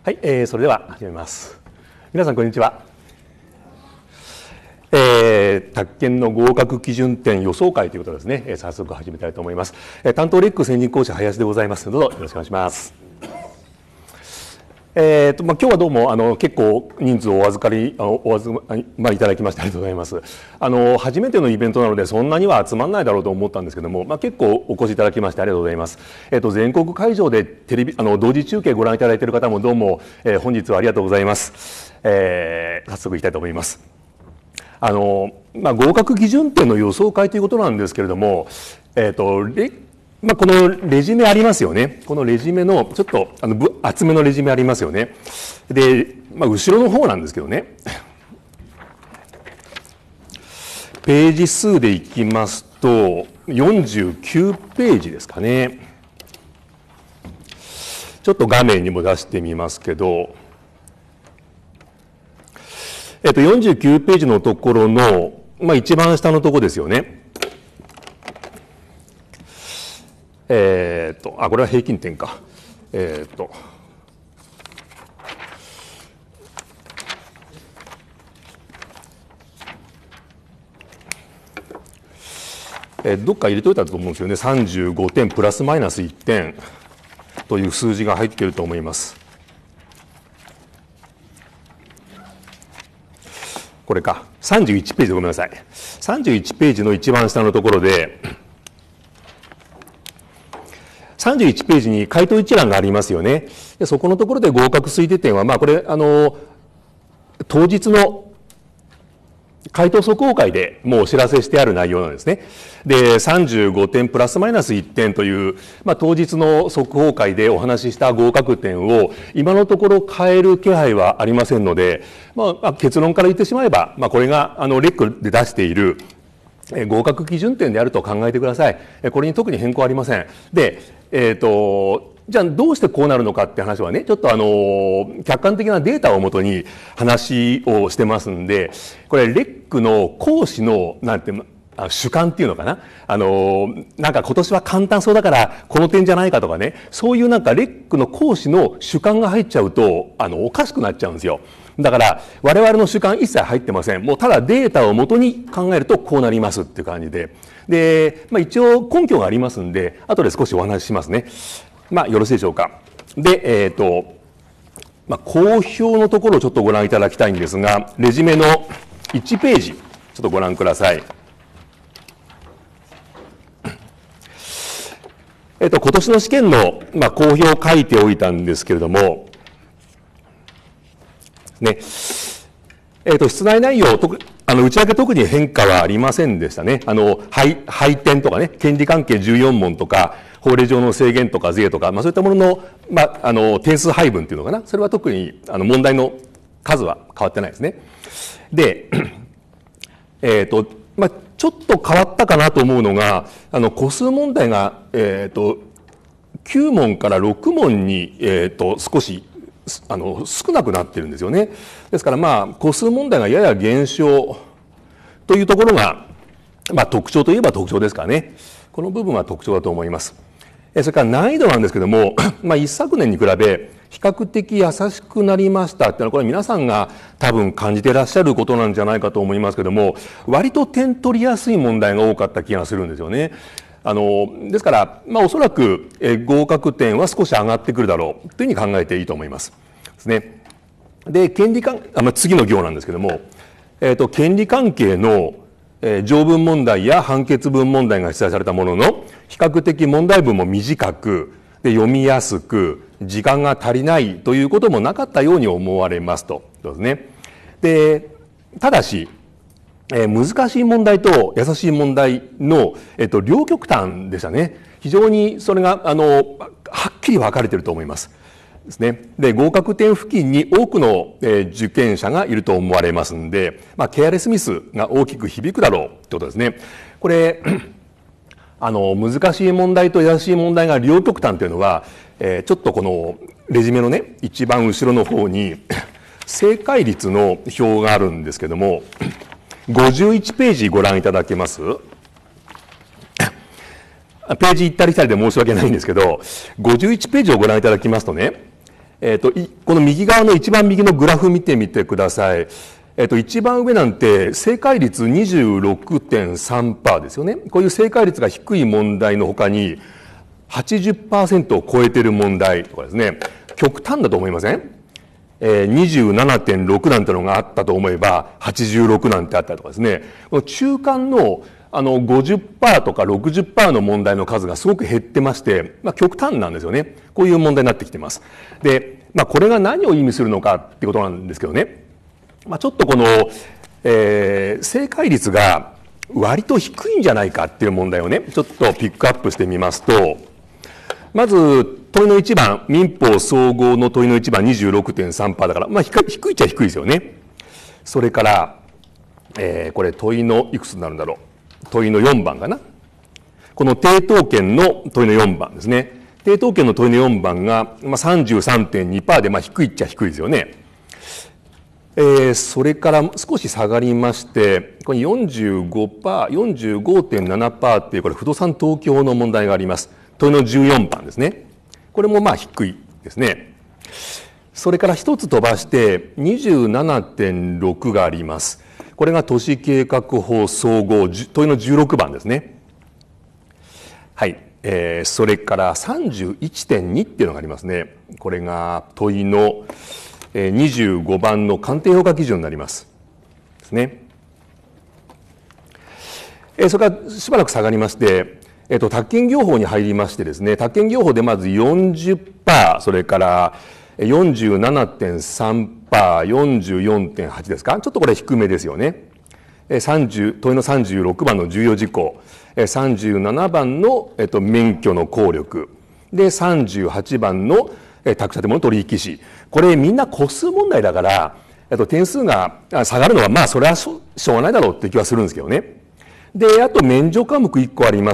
はい、それでは始めます。皆さんこんにちは。宅建の合格基準点予想会ということですね。早速始めたいと思います。担当レック専任講師林でございます。どうぞよろしくお願いします。今日はどうも結構人数をお預かりいただきましてありがとうございます。初めてのイベントなのでそんなには集まらないだろうと思ったんですけども、結構お越しいただきましてありがとうございます。全国会場でテレビ同時中継ご覧いただいている方もどうも、本日はありがとうございます。早速いきたいと思います。合格基準点の予想会ということなんですけれども、このレジュメありますよね。このレジュメのちょっと厚めのレジュメありますよね。で、後ろの方なんですけどね。ページ数でいきますと49ページですかね。ちょっと画面にも出してみますけど、49ページのところの一番下のところですよね。これは平均点か。どっか入れといたと思うんですよね。35点プラスマイナス1点という数字が入っていると思います。これか。31ページごめんなさい。31ページの一番下のところで、31ページに回答一覧がありますよね。でそこのところで合格推定点は、これ当日の回答速報会でもうお知らせしてある内容なんですね。で、35点プラスマイナス1点という、当日の速報会でお話しした合格点を今のところ変える気配はありませんので、結論から言ってしまえば、これがレックで出している合格基準点であると考えてください。これに特に変更はありません。で、じゃあどうしてこうなるのかって話はね、ちょっと客観的なデータをもとに話をしてますんで、これレックの講師の主観っていうのかな、なんか今年は簡単そうだからこの点じゃないかとかね、そういうレックの講師の主観が入っちゃうとおかしくなっちゃうんですよ。だから我々の主観一切入ってません。もうただデータをもとに考えるとこうなりますっていう感じで、一応根拠がありますんで後で少しお話ししますね。よろしいでしょうか。で、公表のところをちょっとご覧いただきたいんですが、レジュメの1ページちょっとご覧ください。今年の試験の公表を書いておいたんですけれどもね、出題内容内訳特に変化はありませんでしたね。配点とかね、権利関係14問とか法令上の制限とか税とか、そういったものの、点数配分っていうのかな、それは特に問題の数は変わってないですね。で、ちょっと変わったかなと思うのが、個数問題が、9問から6問に、少し少なくなってるんですよね。ですから個数問題がやや減少というところが、特徴といえば特徴ですからね。この部分は特徴だと思います。それから難易度なんですけども、一昨年に比べ比較的優しくなりましたっていうのは、これ皆さんが多分感じていらっしゃることなんじゃないかと思いますけども、割と点取りやすい問題が多かった気がするんですよね。ですから、おそらく合格点は少し上がってくるだろうというふうに考えていいと思います。ですね。で、次の行なんですけども、権利関係の条文問題や判決文問題が出題されたものの、比較的問題文も短く、で読みやすく、時間が足りないということもなかったように思われますと。そうですね。で、ただし、難しい問題と優しい問題の、両極端でしたね。非常にそれがはっきり分かれていると思います。ですね。で、合格点付近に多くの、受験者がいると思われますんで、ケアレスミスが大きく響くだろうってことですね。これ難しい問題と優しい問題が両極端というのは、ちょっとこのレジュメのね一番後ろの方に正解率の表があるんですけども、51ページご覧いただけます？ページ行ったり来たりで申し訳ないんですけど、51ページをご覧いただきますとね、 この右側の一番右のグラフ見てみてください。一番上なんて正解率 26.3% ですよね。こういう正解率が低い問題の他に 80% を超えている問題とかですね、極端だと思いません？27.6 なんてのがあったと思えば86なんてあったとかですね、この中間の50% とか 60% の問題の数がすごく減ってまして、極端なんですよね。こういう問題になってきてます。で、これが何を意味するのかってことなんですけどね、ちょっとこの、正解率が割と低いんじゃないかっていう問題をね、ちょっとピックアップしてみますと、まず問いの1番、民法総合の問いの1番 26.3% だから、低いっちゃ低いですよね。それから、これ問いのいくつになるんだろう。問いの4番かな。この抵当権の問いの4番ですね。抵当権の問いの4番が 33.2% で、低いっちゃ低いですよね。それから少し下がりまして、これ 45.7% っていうこれ不動産登記法の問題があります。問いの14番ですね。これも低いですね。それから一つ飛ばして 27.6 があります。これが都市計画法総合問いの16番ですね。はい。それから 31.2 っていうのがありますね。これが問いの25番の鑑定評価基準になります。ですね。それからしばらく下がりまして、宅建業法に入りましてですね、宅建業法でまず 40%、それから 47.3%、44.8 ですか。ちょっとこれ低めですよね。問いの36番の重要事項、37番の免許の効力、で、38番の宅建物取引士。これみんな個数問題だから、点数が下がるのはそれはしょうがないだろうって気はするんですけどね。で、あと免除科目1個あります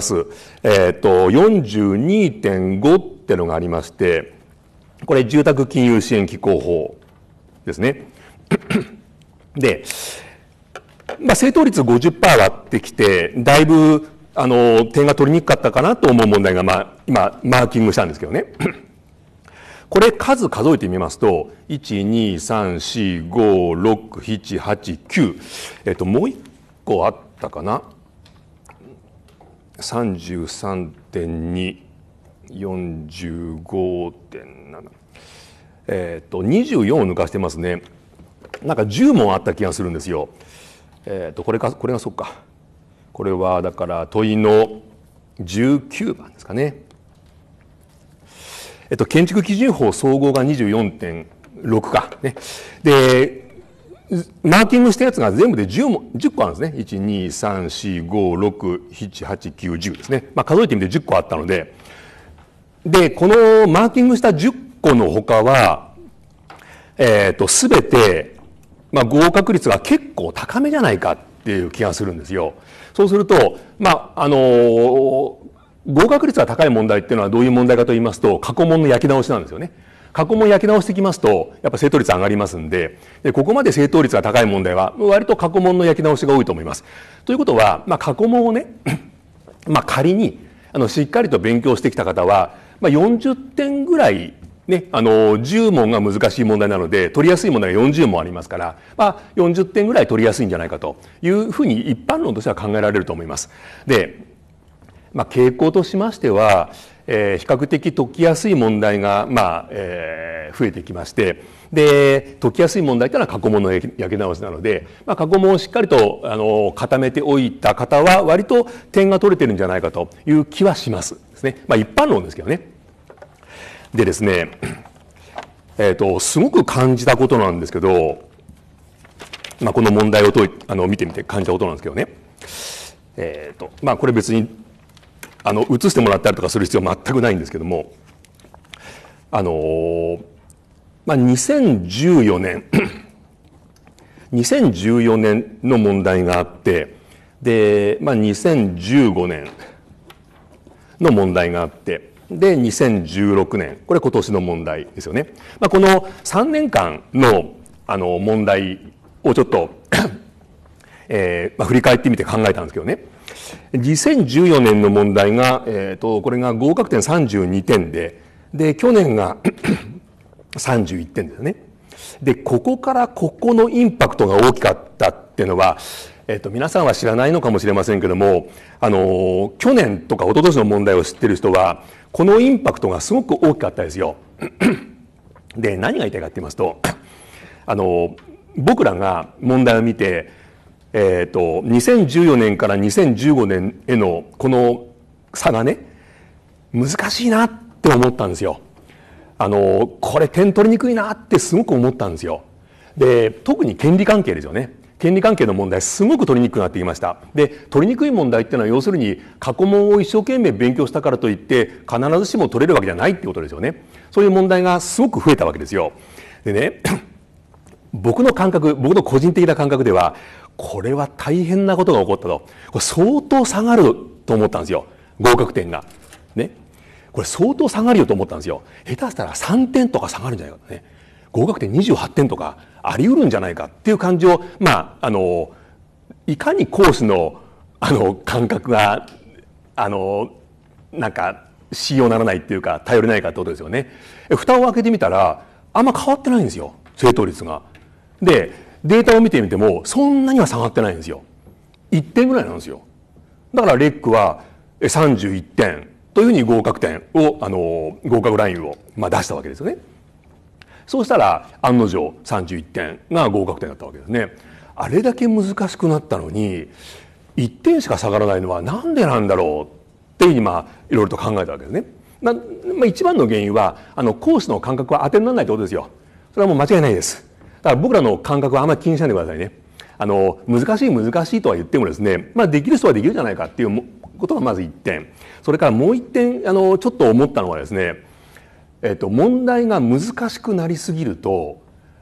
。42.5 ってのがありまして、これ住宅金融支援機構法ですね。で、正答率 50% 割ってきて、だいぶ点が取りにくかったかなと思う問題が今マーキングしたんですけどね。これ数数えてみますと、1、2、3、4、5、6、7、8、9。もう1個あったかな。33.2、45.7。24を抜かしてますね。なんか10問あった気がするんですよ。これがそうか。これはだから問いの19番ですかね。建築基準法総合が 24.6 かね。で、マーキングしたやつが全部で10個あるんですね。1、2、3、4、5、6、7、8、9、10ですね。数えてみて10個あったので、で、このマーキングした10個の他は、すべて、合格率が結構高めじゃないかっていう気がするんですよ。そうすると、合格率が高い問題っていうのはどういう問題かと言いますと、過去問の焼き直しなんですよね。過去問焼き直してきますと、やっぱ正答率上がりますんで、ここまで正答率が高い問題は、割と過去問の焼き直しが多いと思います。ということは、過去問をね、仮に、しっかりと勉強してきた方は、40点ぐらい、ね、10問が難しい問題なので、取りやすい問題が40問ありますから、40点ぐらい取りやすいんじゃないかというふうに一般論としては考えられると思います。で、傾向としましては、比較的解きやすい問題が、増えてきまして、で、解きやすい問題というのは過去問の焼き直しなので、過去問をしっかりと固めておいた方は、割と点が取れてるんじゃないかという気はしますですね。一般論ですけどね。でですね、すごく感じたことなんですけど、この問題を見てみて感じたことなんですけどね。これ別に写してもらったりとかする必要全くないんですけども、2014年2014年の問題があって、で、2015年の問題があって、で、2016年、これ今年の問題ですよね。この3年間の問題をちょっと振り返ってみて考えたんですけどね。2014年の問題が、これが合格点32点で、去年が 31点ですね。で、ここからここのインパクトが大きかったっていうのは、皆さんは知らないのかもしれませんけども、去年とか一昨年の問題を知ってる人は、このインパクトがすごく大きかったですよ。で、何が言いたいかって言いますと、僕らが問題を見て、2014年から2015年へのこの差がね、難しいなって思ったんですよ。これ点取りにくいなってすごく思ったんですよ。で、特に権利関係ですよね。権利関係の問題すごく取りにくくなってきました。で、取りにくい問題っていうのは要するに過去問を一生懸命勉強したからといって必ずしも取れるわけじゃないってことですよね。そういう問題がすごく増えたわけですよ。でね、僕の感覚、僕の個人的な感覚では、これは大変なことが起こったと。これ相当下がると思ったんですよ。合格点が。ね。これ相当下がるよと思ったんですよ。下手したら3点とか下がるんじゃないかとね。合格点28点とかあり得るんじゃないかっていう感じを、いかにコースの、感覚が、なんか、信用ならないっていうか、頼れないかってことですよね。蓋を開けてみたら、あんま変わってないんですよ。正答率が。で、データを見てみても、そんなには下がってないんですよ。1点ぐらいなんですよ。だから、レックは31点というふうに合格点を、合格ラインを、出したわけですよね。そうしたら、案の定31点が合格点だったわけですね。あれだけ難しくなったのに、1点しか下がらないのはなんでなんだろうっていうふうに、いろいろと考えたわけですね。一番の原因は、コースの感覚は当てにならないってことですよ。それはもう間違いないです。だから僕らの感覚はあんまり気にしないでくださいね。難しいとは言ってもですね、できる人はできるじゃないかっていうことがまず1点。それからもう1点、ちょっと思ったのはですね、問題が難しくなりすぎると、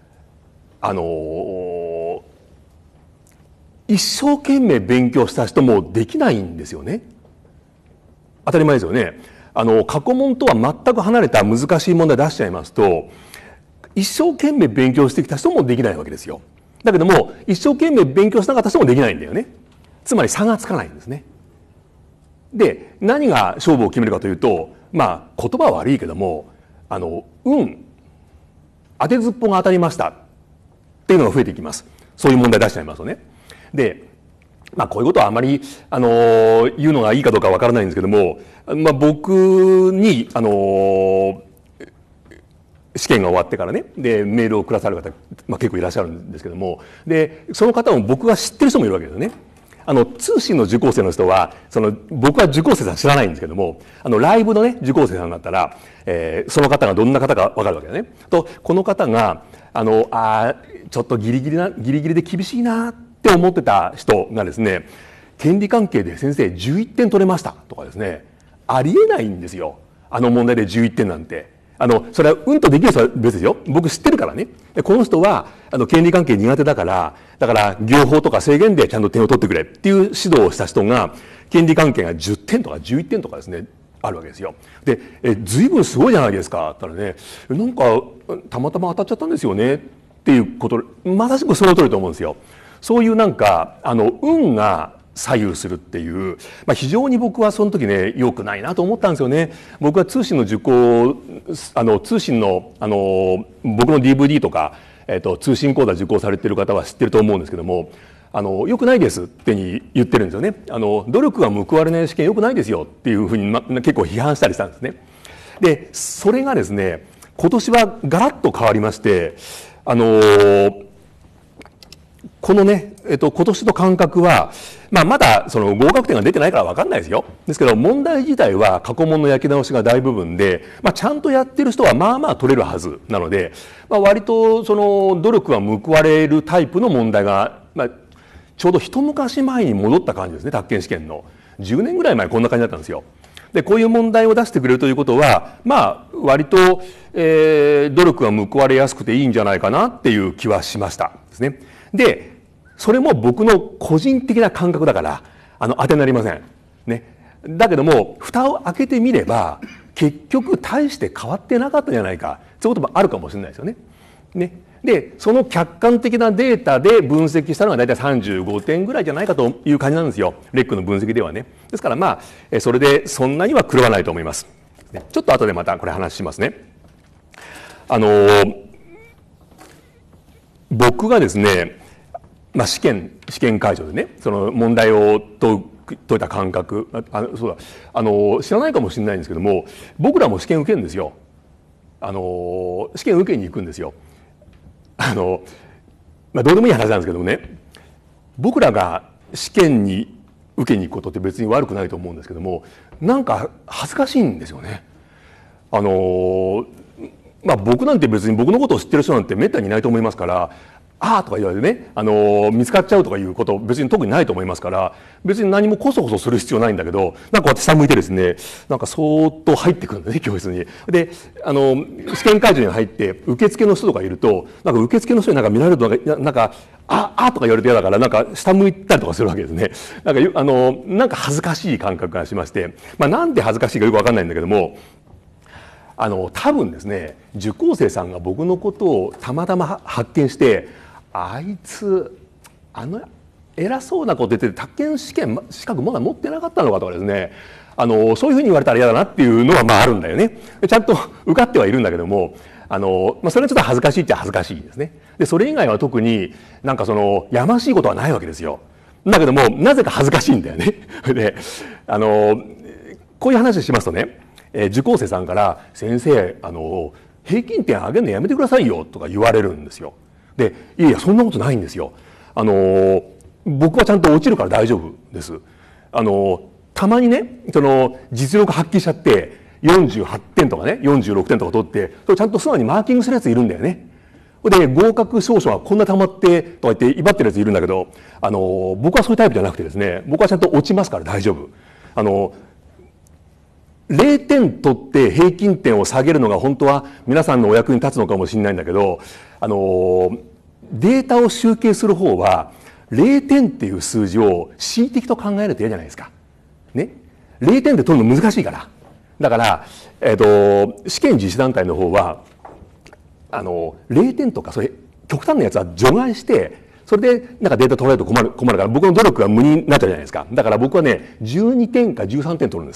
一生懸命勉強した人もできないんですよね。当たり前ですよね。過去問とは全く離れた難しい問題出しちゃいますと、一生懸命勉強してきた人もできないわけですよ。だけども、一生懸命勉強しなかった人もできないんだよね。つまり差がつかないんですね。で、何が勝負を決めるかというと、言葉は悪いけども、当てずっぽが当たりましたっていうのが増えていきます。そういう問題出しちゃいますとね。で、こういうことはあまり、言うのがいいかどうかわからないんですけども、僕に、試験が終わってからね、で、メールをくださる方、結構いらっしゃるんですけども、で、その方も僕が知ってる人もいるわけですよね。通信の受講生の人は、僕は受講生さん知らないんですけども、ライブのね、受講生さんだったら、その方がどんな方かわかるわけだね。と、この方が、ちょっとギリギリで厳しいなって思ってた人がですね、権利関係で先生11点取れましたとかですね、ありえないんですよ。問題で11点なんて。それはとできる人は別ですよ。僕知ってるからね。この人は、権利関係苦手だから、業法とか制限でちゃんと点を取ってくれっていう指導をした人が、権利関係が10点とか11点とかですね、あるわけですよ。で、随分すごいじゃないですか。って言ったらね、なんか、たまたま当たっちゃったんですよね。っていうこと、まさしくその通りと思うんですよ。そういうなんか、運が左右するっていう、非常に僕はその時ね、良くないなと思ったんですよね。僕は通信の受講、通信の、僕の DVD とか、通信講座受講されている方は知ってると思うんですけども、良くないですって言ってるんですよね。努力が報われない試験良くないですよっていうふうに、結構批判したりしたんですね。で、それがですね、今年はガラッと変わりまして、このね、今年の感覚は、まだその合格点が出てないから分かんないですよ。ですけど、問題自体は過去問の焼き直しが大部分で、ちゃんとやってる人はまあまあ取れるはずなので、割とその努力が報われるタイプの問題が、ちょうど一昔前に戻った感じですね、宅建試験の。10年ぐらい前こんな感じだったんですよ。で、こういう問題を出してくれるということは、割と、努力が報われやすくていいんじゃないかなっていう気はしましたですね。で、それも僕の個人的な感覚だから、当てになりません。ね。だけども、蓋を開けてみれば、結局大して変わってなかったんじゃないか。そういうこともあるかもしれないですよね。ね。で、その客観的なデータで分析したのが大体35点ぐらいじゃないかという感じなんですよ。レックの分析ではね。ですからそれでそんなには狂わないと思います。ちょっと後でまたこれ話しますね。 僕がですね、試験会場でね、その問題を解いた感覚、そうだ、知らないかもしれないんですけども、僕らも試験受けるんですよ。試験受けに行くんですよ。どうでもいい話なんですけどもね、僕らが試験に受けに行くことって別に悪くないと思うんですけども、なんか恥ずかしいんですよね。僕なんて別に僕のことを知ってる人なんてめったにいないと思いますから、ああとか言われてね、見つかっちゃうとかいうこと別に特にないと思いますから、別に何もこそこそする必要ないんだけど、なんかこうやって下向いてですね、なんかそーっと入ってくるんだね、教室に。で、試験会場に入って受付の人とかいると、なんか受付の人になんか見られるとなんかとか言われて嫌だから、なんか下向いたりとかするわけですね。なんか恥ずかしい感覚がしまして、なんで恥ずかしいかよくわかんないんだけども、多分ですね、受講生さんが僕のことをたまたま発見して、あいつ偉そうなこと言ってて宅建資格まだ持ってなかったのかとかですね、そういうふうに言われたら嫌だなっていうのはあるんだよね。ちゃんと受かってはいるんだけども、それはちょっと恥ずかしいっちゃ恥ずかしいですね。でそれ以外は特になんかやましいことはないわけですよ。だけどもなぜか恥ずかしいんだよね。でこういう話をしますとね、受講生さんから「先生平均点上げるのやめてくださいよ」とか言われるんですよ。でいやそんなことないんですよ。僕はちゃんと落ちるから大丈夫です。たまにね実力発揮しちゃって48点とかね46点とか取ってそれちゃんと素直にマーキングするやついるんだよね。で合格証書はこんな溜まってとか言って威張ってるやついるんだけど、僕はそういうタイプじゃなくてですね、僕はちゃんと落ちますから大丈夫。0点取って平均点を下げるのが本当は皆さんのお役に立つのかもしれないんだけど、データを集計する方は0点っていう数字を恣意的と考えると嫌じゃないですか。ね。0点で取るの難しいから。だから、試験実施団体の方は0点とかそういう極端なやつは除外してそれでなんかデータ取られると困るから僕の努力が無になっちゃうじゃないですか。だから僕はね12点か13点取るんです。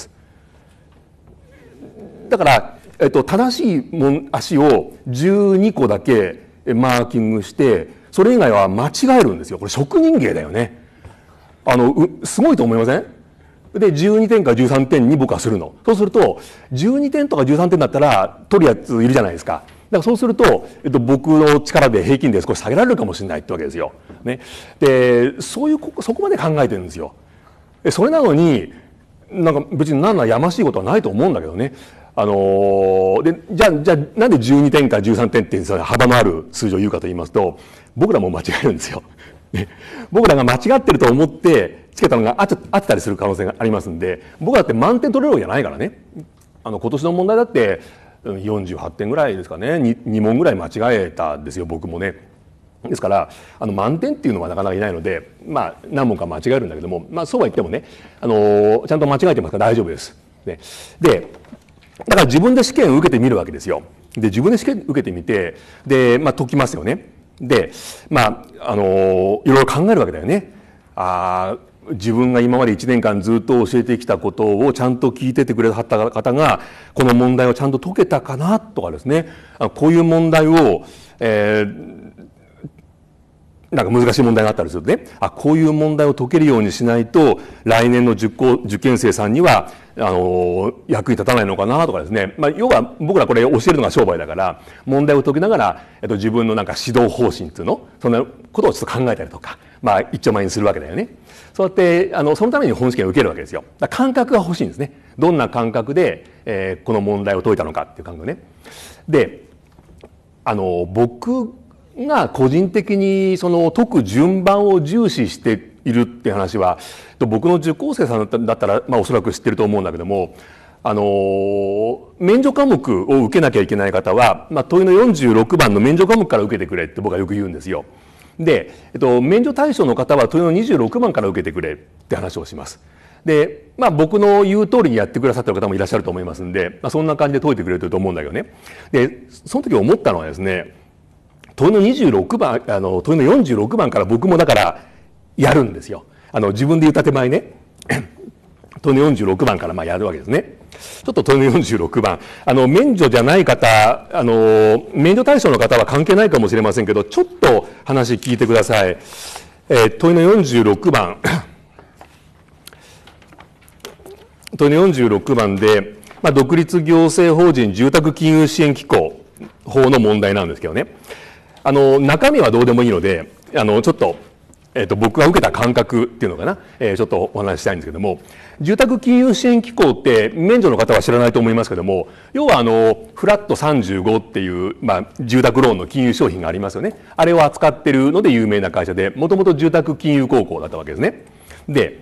だから、正しい足を12個だけマーキングしてそれ以外は間違えるんですよ。これ職人芸だよね。すごいと思いません？で12点か13点に僕はするの。そうすると12点とか13点だったら取るやついるじゃないですか。だからそうすると、僕の力で平均で少し下げられるかもしれないってわけですよ。ね、でそこまで考えてるんですよ。それなのになんか別に何らやましいことはないと思うんだけどね。でじゃあなんで12点か13点って幅のある数字を言うかと言いますと、僕らも間違えるんですよ。ね、僕らが間違ってると思ってつけたのが合ってたりする可能性がありますんで、僕だって満点取れるわけじゃないからね。今年の問題だって48点ぐらいですかね、2問ぐらい間違えたんですよ僕もね。ですから満点っていうのはなかなかいないので、何問か間違えるんだけども、そうは言ってもねちゃんと間違えてますから大丈夫です。でだから自分で試験を受けてみるわけですよ。で自分で試験受けてみてで、解きますよね。でいろいろ考えるわけだよね。自分が今まで1年間ずっと教えてきたことをちゃんと聞いててくれはった方がこの問題をちゃんと解けたかなとかですね、こういう問題を、なんか難しい問題があったりするとね、こういう問題を解けるようにしないと来年の受験生さんには役に立たないのかなとかですね、要は僕らこれ教えるのが商売だから問題を解きながら、自分のなんか指導方針っていうのそんなことをちょっと考えたりとか、一丁前にするわけだよね。そうやってそのために本試験を受けるわけですよ。感覚が欲しいんですね。どんな感覚で、この問題を解いたのかっていう感覚ね。で僕が個人的に解く順番を重視しているっていう話は僕の受講生さんだったら、おそらく知ってると思うんだけども、免除科目を受けなきゃいけない方は、問いの46番の免除科目から受けてくれって僕はよく言うんですよ。で、免除対象の方は問いの26番から受けてくれって話をします。で、僕の言う通りにやってくださってる方もいらっしゃると思いますんで、そんな感じで解いてくれてると思うんだけどね。で、その時思ったのはですね、問いの26番、問いの46番から僕もだからやるんですよ。自分で言った手前ね。 問いの46番からやるわけですね。ちょっと問いの46番。免除じゃない方、免除対象の方は関係ないかもしれませんけど、ちょっと話聞いてください。問いの46番。問いの46番で、独立行政法人住宅金融支援機構法の問題なんですけどね。中身はどうでもいいので、ちょっと、僕が受けた感覚っていうのかな、ちょっとお話ししたいんですけども、住宅金融支援機構って免除の方は知らないと思いますけども、要はフラット35っていう、住宅ローンの金融商品がありますよね。あれを扱ってるので有名な会社で、もともと住宅金融高校だったわけですね。で、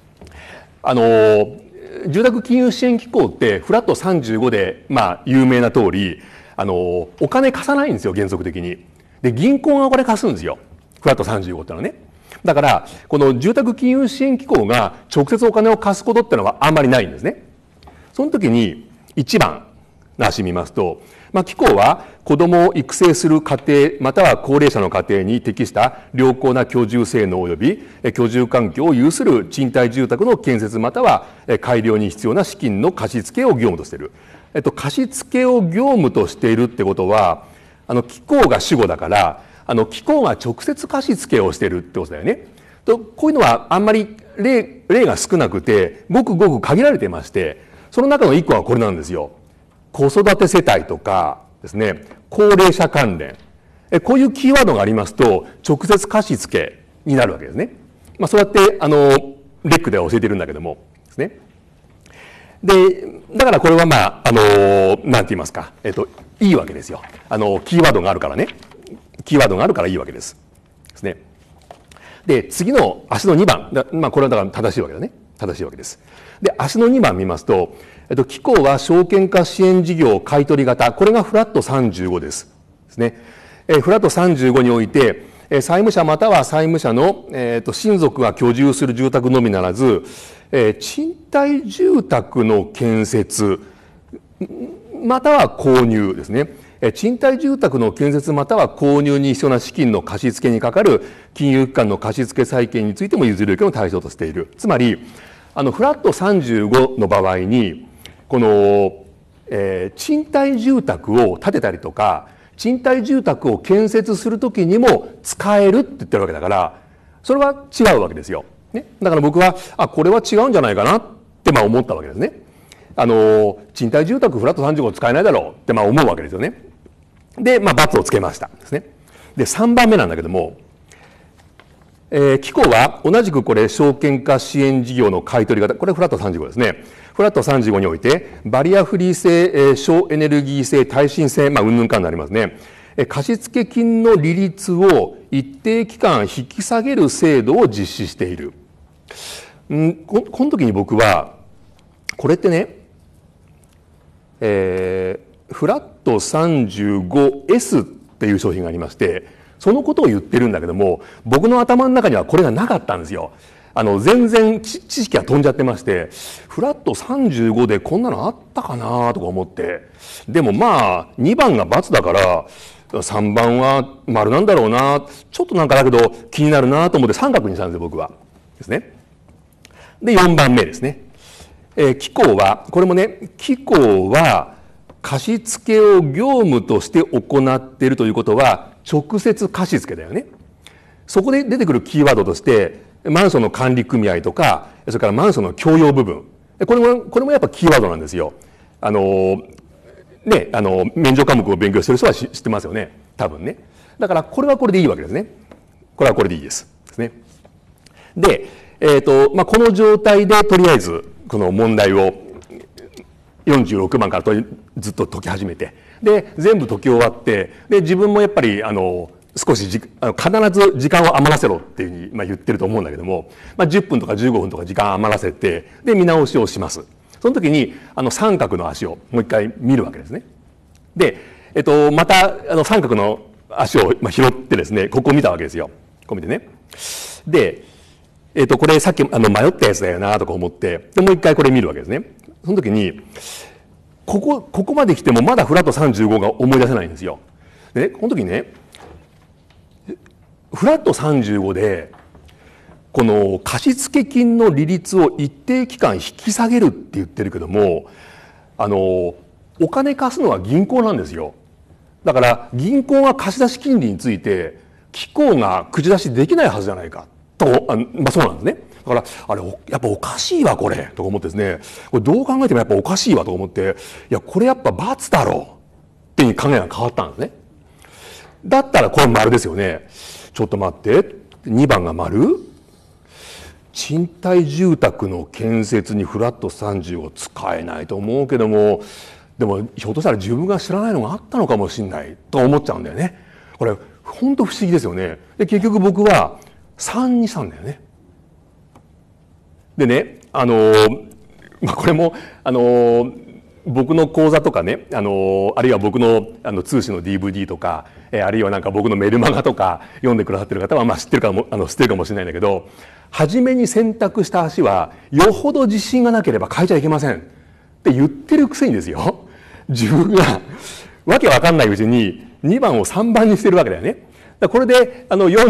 住宅金融支援機構ってフラット35で、有名な通り、お金貸さないんですよ、原則的に。で、銀行がお金貸すんですよ。フラット35ってのはね。だから、この住宅金融支援機構が直接お金を貸すことってのはあんまりないんですね。その時に、1番の足見ますと、機構は子どもを育成する家庭または高齢者の家庭に適した良好な居住性能及び居住環境を有する賃貸住宅の建設または改良に必要な資金の貸付を業務としている。貸付を業務としているってことは、機構が主語だから、機構が直接貸付をしているってことだよね。こういうのはあんまり例が少なくて、ごくごく限られていまして、その中の一個はこれなんですよ。子育て世帯とかですね、高齢者関連。こういうキーワードがありますと、直接貸付になるわけですね。そうやって、レックでは教えているんだけども、ですね。で、だからこれはなんて言いますか、いいわけですよ。キーワードがあるからね。キーワードがあるからいいわけです。ですね。で、次の足の2番。これはだから正しいわけだね。正しいわけです。で、足の2番見ますと、機構は証券化支援事業買取型。これがフラット35です。ですね。フラット35において、債務者または債務者の、親族が居住する住宅のみならず、賃貸住宅の建設、または購入ですね。賃貸住宅の建設または購入に必要な資金の貸付にかかる金融機関の貸付債権についても譲り受けの対象としている。つまり、フラット35の場合に、この、賃貸住宅を建てたりとか、賃貸住宅を建設するときにも使えるって言ってるわけだから、それは違うわけですよ。ね。だから僕は、これは違うんじゃないかなって思ったわけですね。賃貸住宅フラット35使えないだろうって思うわけですよね。で、×をつけましたですね。で、3番目なんだけども、機構は同じくこれ証券化支援事業の買取型、これフラット35ですね。フラット35において、バリアフリー性、省エネルギー性、耐震性、うんぬんかんになりますね。貸付金の利率を一定期間引き下げる制度を実施している。この時に僕は、これってね、フラット 35S っていう商品がありまして、そのことを言ってるんだけども、僕の頭の中にはこれがなかったんですよ。全然知識が飛んじゃってまして、フラット35でこんなのあったかなとか思って、でも2番が×だから、3番は丸なんだろうな、ちょっとだけど気になるなと思って三角にしたんですよ、僕は。ですね。で、4番目ですね。機構は、これもね、機構は貸付を業務として行っているということは、直接貸付だよね。そこで出てくるキーワードとして、マンションの管理組合とか、それからマンションの共用部分。これもやっぱキーワードなんですよ。免除科目を勉強してる人は知ってますよね。多分ね。だから、これはこれでいいわけですね。これはこれでいいです。ですね。で、この状態でとりあえず、この問題を46番からずっと解き始めて、で、全部解き終わって、で、自分もやっぱり、少し必ず時間を余らせろっていうふうに言ってると思うんだけども、10分とか15分とか時間余らせて、で、見直しをします。その時に、三角の足をもう一回見るわけですね。で、また、三角の足を拾ってですね、ここを見たわけですよ。ここ見てね。で、これさっき迷ったやつだよなとか思って、で、もう一回これ見るわけですね。その時に、ここまで来てもまだフラット35が思い出せないんですよ。でね、この時にね、フラット35で、 この貸付金の利率を一定期間引き下げるって言ってるけども、お金貸すのは銀行なんですよ。だから銀行が貸し出し金利について機構が口出しできないはずじゃないかと、そうなんですね。だからあれやっぱおかしいわこれとか思ってですね、これどう考えてもやっぱおかしいわと思って、いやこれやっぱ罰だろうっていう考えが変わったんですね。だったらこれ丸ですよね。ちょっと待って、2番が丸。賃貸住宅の建設にフラット35使えないと思うけども、でもひょっとしたら自分が知らないのがあったのかもしれないと思っちゃうんだよね。これ本当不思議ですよね。で結局僕は3にしたんだよね。でね、これも僕の講座とかね、あるいは僕の通信の DVD とか、あるいはなんか僕のメルマガとか読んでくださってる方は知ってるかもしれないんだけど、初めに選択した足はよほど自信がなければ変えちゃいけませんって言ってるくせにですよ、自分がわけわかんないうちに2番を3番にしてるわけだよね。だこれで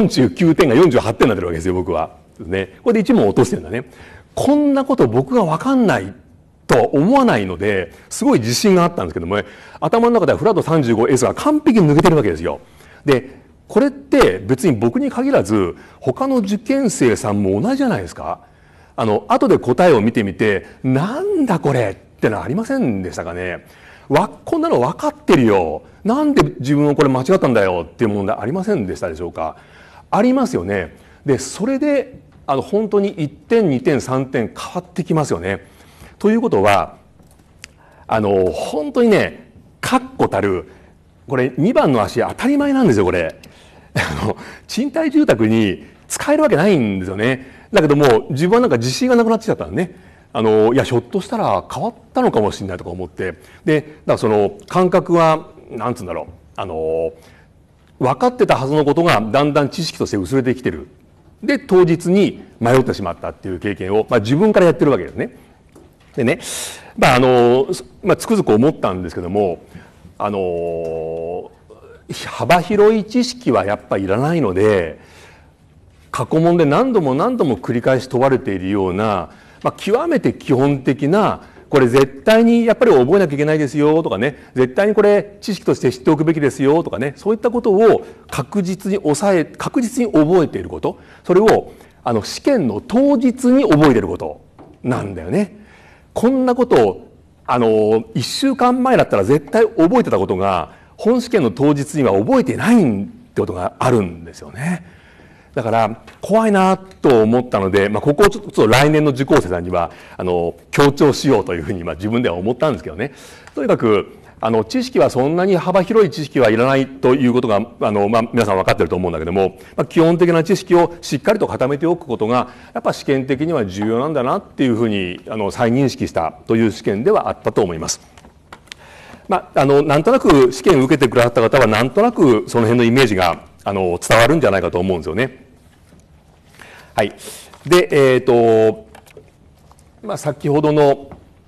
49点が48点になってるわけですよ僕は。ね、これで1問落としてるんだね。こんなこと僕がわかんないと思わないのですごい自信があったんですけども、ね、頭の中ではフラット 35S が完璧に抜けてるわけですよ。でこれって別に僕に限らず他の受験生さんも同じじゃないですか。後で答えを見てみてなんだこれってのはありませんでしたかね。こんなの分かってるよ、なんで自分はこれ間違ったんだよっていう問題ありませんでしたでしょうか。ありますよね。でそれで本当に1点2点3点変わってきますよね。ということは本当にね確固たるこれ2番の足当たり前なんですよこれ。賃貸住宅に使えるわけないんですよね。だけども自分はなんか自信がなくなってきちゃったんね。いやひょっとしたら変わったのかもしれないとか思って、でだからその感覚はなんつうんだろう、分かってたはずのことがだんだん知識として薄れてきてる。で当日に迷ってしまったっていう経験を、自分からやってるわけですね。でね、つくづく思ったんですけども、幅広い知識はやっぱりいらないので、過去問で何度も何度も繰り返し問われているような、極めて基本的なこれ絶対にやっぱり覚えなきゃいけないですよとかね、絶対にこれ知識として知っておくべきですよとかね、そういったことを確実に覚えていること、それを試験の当日に覚えていることなんだよね。こんなことを1週間前だったら絶対覚えてたことが本試験の当日には覚えてないってことがあるんですよね。だから怖いなと思ったので、ここをちょっと来年の受講生さんには強調しようというふうに自分では思ったんですけどね。とにかく知識はそんなに幅広い知識はいらないということが皆さん分かってると思うんだけども、基本的な知識をしっかりと固めておくことがやっぱ試験的には重要なんだなっていうふうに再認識したという試験ではあったと思います。なんとなく試験を受けてくださった方はなんとなくその辺のイメージが伝わるんじゃないかと思うんですよね。はい。で、先ほどの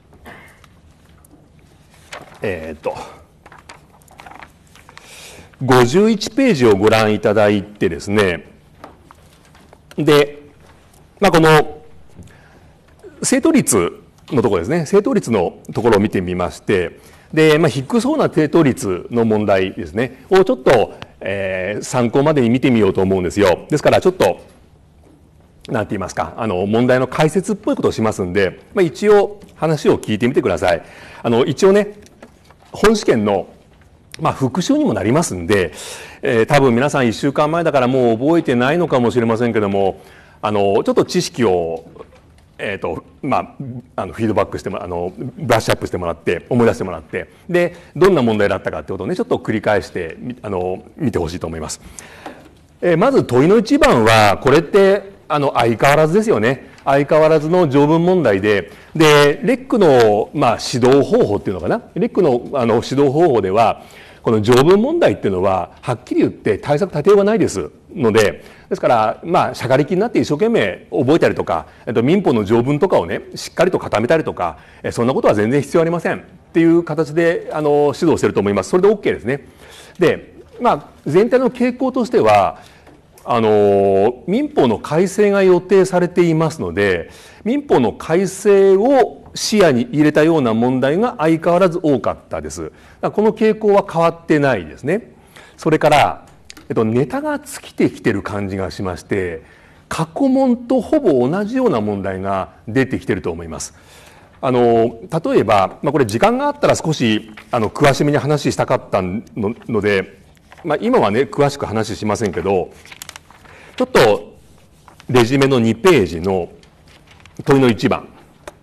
51ページをご覧いただいてですね、で、この正答率のところですね、正答率のところを見てみまして、で、低そうな正答率の問題ですねをちょっと、参考までに見てみようと思うんですよ。ですからちょっとなんて言いますか、問題の解説っぽいことをしますんで、一応話を聞いてみてください。一応ね、本試験の復習にもなりますんで、多分皆さん1週間前だからもう覚えてないのかもしれませんけども、ちょっと知識をフィードバックしてブラッシュアップしてもらって思い出してもらって、でどんな問題だったかってことをねちょっと繰り返して見てほしいと思います。まず問いの1番はこれって相変わらずですよね。相変わらずの条文問題で、レックの指導方法っていうのかな、レックの指導方法ではこの条文問題っていうのははっきり言って対策立てようがないですので、ですからしゃがりきになって一生懸命覚えたりとか、民法の条文とかをねしっかりと固めたりとか、そんなことは全然必要ありませんっていう形で指導してると思います。それで OK ですね。で、全体の傾向としては民法の改正が予定されていますので、民法の改正を視野に入れたような問題が相変わらず多かったです。この傾向は変わってないですね。それから、ネタが尽きてきてる感じがしまして、過去問とほぼ同じような問題が出てきていると思います。例えば、これ時間があったら少し詳しめに話したかったので、今はね詳しく話しませんけど、ちょっとレジュメの2ページの問いの1番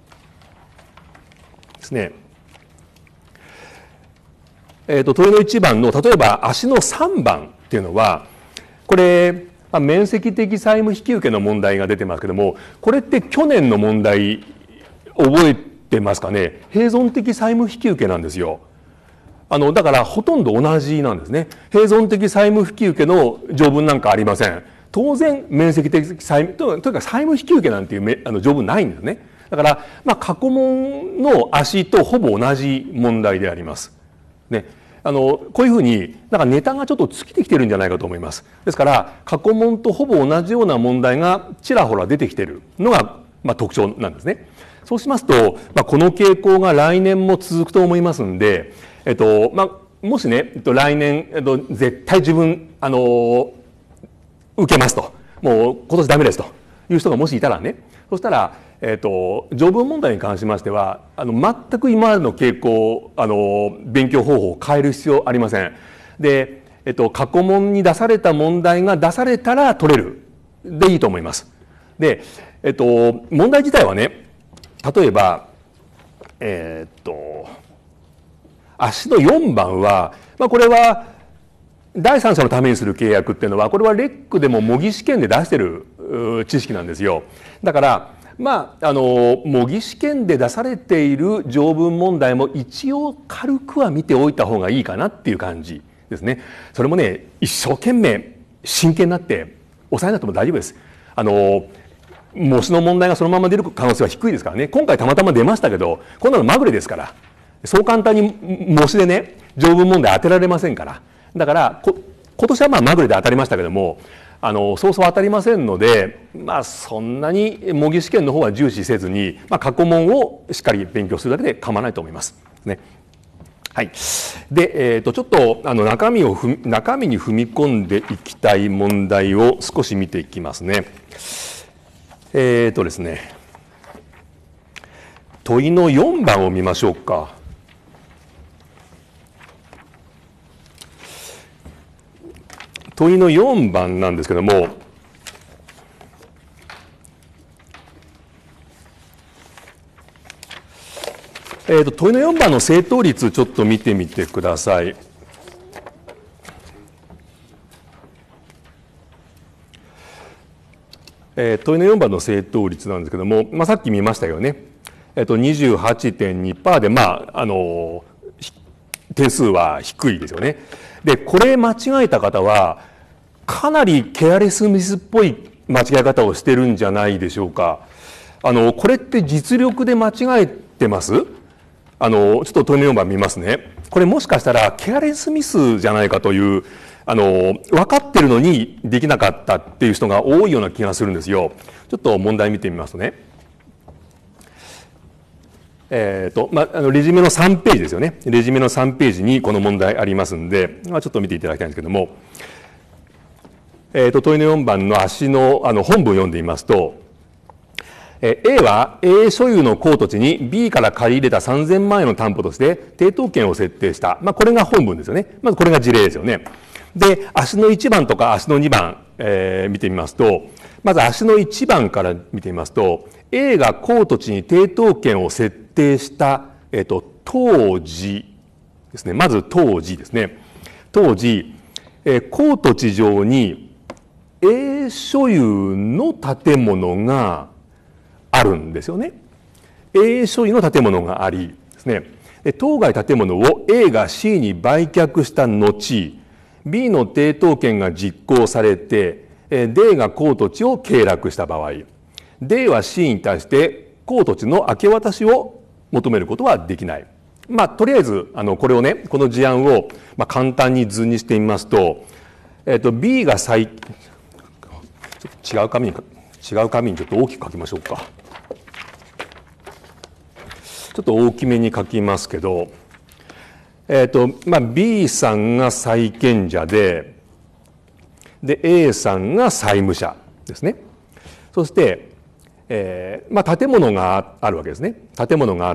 ですね。問いの1番の例えば足の3番っていうのは、これ面積的債務引受の問題が出てますけども、これって去年の問題覚えてますかね。併存的債務引受なんですよ。だからほとんど同じなんですね。併存的債務引受の条文なんかありません。当然面積的債務というか債務引受なんていう条文ないんですね。だから過去問の足とほぼ同じ問題であります。ね、こういうふうにネタがちょっと尽きてきてるんじゃないかと思います。ですから過去問とほぼ同じような問題がちらほら出てきているのが特徴なんですね。そうしますと、この傾向が来年も続くと思いますんで、もしね、来年、絶対自分受けますと、もう今年ダメですという人がもしいたらね、そしたら条文問題に関しましては全く今までの傾向勉強方法を変える必要ありません。で、過去問に出された問題が出されたら取れるでいいと思います。で、問題自体はね、例えば足の4番は、これは第三者のためにする契約っていうのは、これはレックでも模擬試験で出してる知識なんですよ。だから模擬試験で出されている条文問題も一応軽くは見ておいた方がいいかなっていう感じですね。それもね、一生懸命真剣になって押さえなくても大丈夫です。模試の問題がそのまま出る可能性は低いですからね。今回たまたま出ましたけど、こんなのまぐれですから、そう簡単に模試でね条文問題当てられませんから。だから今年はまぐれで当たりましたけども、そうそう当たりませんので、そんなに模擬試験の方は重視せずに、過去問をしっかり勉強するだけで構わないと思いますね。はい。で、ちょっと中身に踏み込んでいきたい問題を少し見ていきますね。ですね、問いの4番を見ましょうか。問いの4番なんですけども、問いの4番の正答率ちょっと見てみてください。問いの4番の正答率なんですけども、さっき見ましたよね。28.2% で、点数は低いですよね。で、これ間違えた方は、かなりケアレスミスっぽい間違え方をしてるんじゃないでしょうか。これって実力で間違えてます？ちょっと問いの4番見ますね。これもしかしたらケアレスミスじゃないかという、分かってるのにできなかったっていう人が多いような気がするんですよ。ちょっと問題見てみますとね。レジュメの3ページですよね。レジュメの3ページにこの問題ありますんで、ちょっと見ていただきたいんですけども、問いの4番の足の本文を読んでみますと、A は A 所有の公土地に B から借り入れた3000万円の担保として抵当権を設定した。これが本文ですよね。まずこれが事例ですよね。で、足の1番とか足の2番、見てみますと、まず足の1番から見てみますと、A が公土地に抵当権を設定した、当時ですね。まず当時ですね。当時、公土地上に A 所有の建物があるんですよね。A 所有の建物がありですね。当該建物を A が C に売却した後、B の抵当権が実行されて、D が公土地を契約した場合、D は C に対して公土地の明け渡しを求めることはできない。とりあえずこれをね、この事案を簡単に図にしてみますと、B がちょっと違う紙にちょっと大きく書きましょうか。ちょっと大きめに書きますけど、B さんが債権者で、A さんが債務者ですね。そして、建物があるわけですね。建物があって、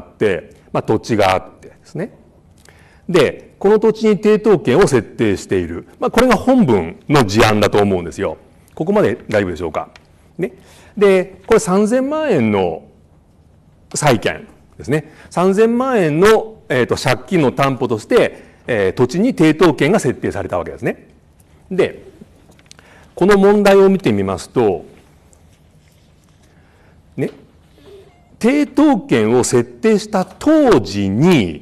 土地があってですね。で、この土地に抵当権を設定している。これが本文の事案だと思うんですよ。ここまで大丈夫でしょうか。ね。で、これ3000万円の債権ですね。3000万円の、借金の担保として、土地に抵当権が設定されたわけですね。で、この問題を見てみますと、ね、抵当権を設定した当時に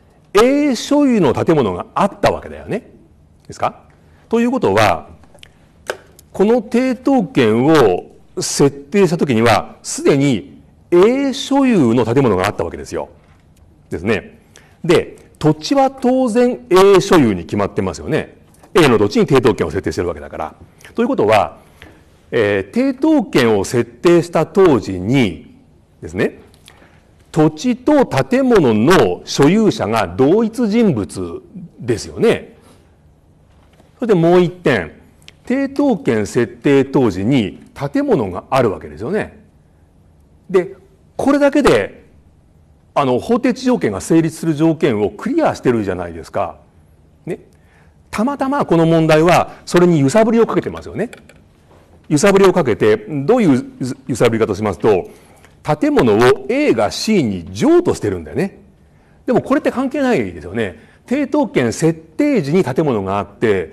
A 所有の建物があったわけだよね。ですか？ということは、この抵当権を設定したときには、すでに A 所有の建物があったわけですよ。ですね。で、土地は当然 A 所有に決まってますよね。A の土地に抵当権を設定しているわけだから。ということは、抵当権を設定した当時にですね、土地と建物の所有者が同一人物ですよね。それでもう一点、抵当権設定当時に建物があるわけですよね。で、これだけで法定地条件が成立する条件をクリアしてるじゃないですか。ね。たまたまこの問題はそれに揺さぶりをかけてますよね。揺さぶりをかけて、どういう揺さぶりかとしますと、建物を A が C に譲渡してるんだよね。でもこれって関係ないですよね。抵当権設定時に建物があって、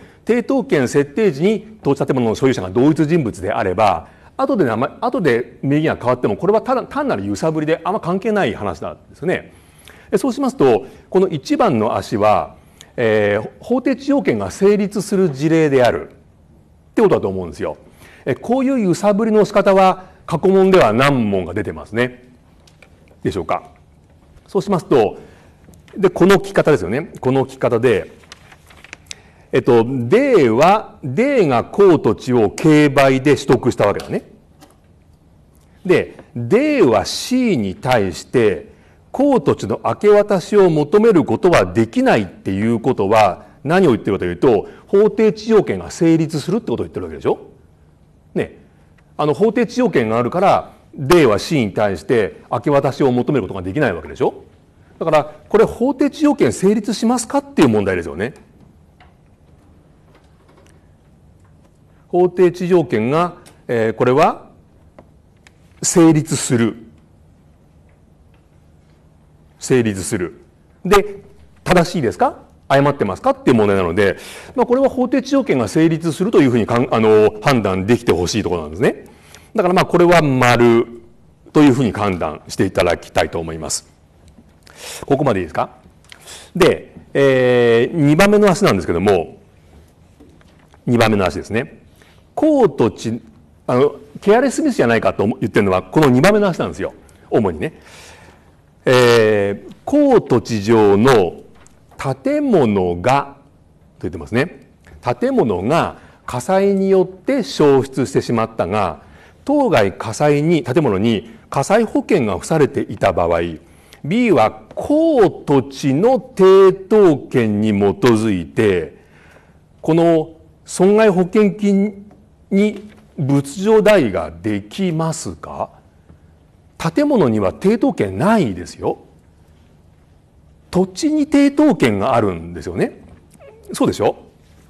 抵当権設定時に土地建物の所有者が同一人物であれば、後で名義が変わっても、これは単なる揺さぶりであんま関係ない話なんですよね。そうしますと、この1番の足は、法定地条件が成立する事例であるってことだと思うんですよ。こういう揺さぶりの仕方は過去問では何問が出てますね。でしょうか。そうしますと、で、この聞き方ですよね。この聞き方で、D が公土地を競売で取得したわけだね。で、D は C に対して公土地の明け渡しを求めることはできないっていうことは何を言ってるかというと、法定地条件が成立するってことを言ってるわけでしょ。ね。法定地条件があるから D は C に対して明け渡しを求めることができないわけでしょ。だからこれ法定地条件成立しますかっていう問題ですよね。法定地条件が、これは成立する。成立する。で、正しいですか？誤ってますかっていう問題なので、これは法定地条件が成立するというふうに判断できてほしいところなんですね。だからこれは丸というふうに判断していただきたいと思います。ここまでいいですか？で、2番目の足なんですけども、2番目の足ですね。公土地、ケアレスミスじゃないかと言ってるのは、この2番目の足なんですよ。主にね。公土地上の建物が、と言ってますね。建物が火災によって焼失してしまったが、当該建物に火災保険が付されていた場合、B は公土地の抵当権に基づいて、この損害保険金に物状代位ができますか？建物には抵当権ないですよ。土地に抵当権があるんですよね。そうでしょ？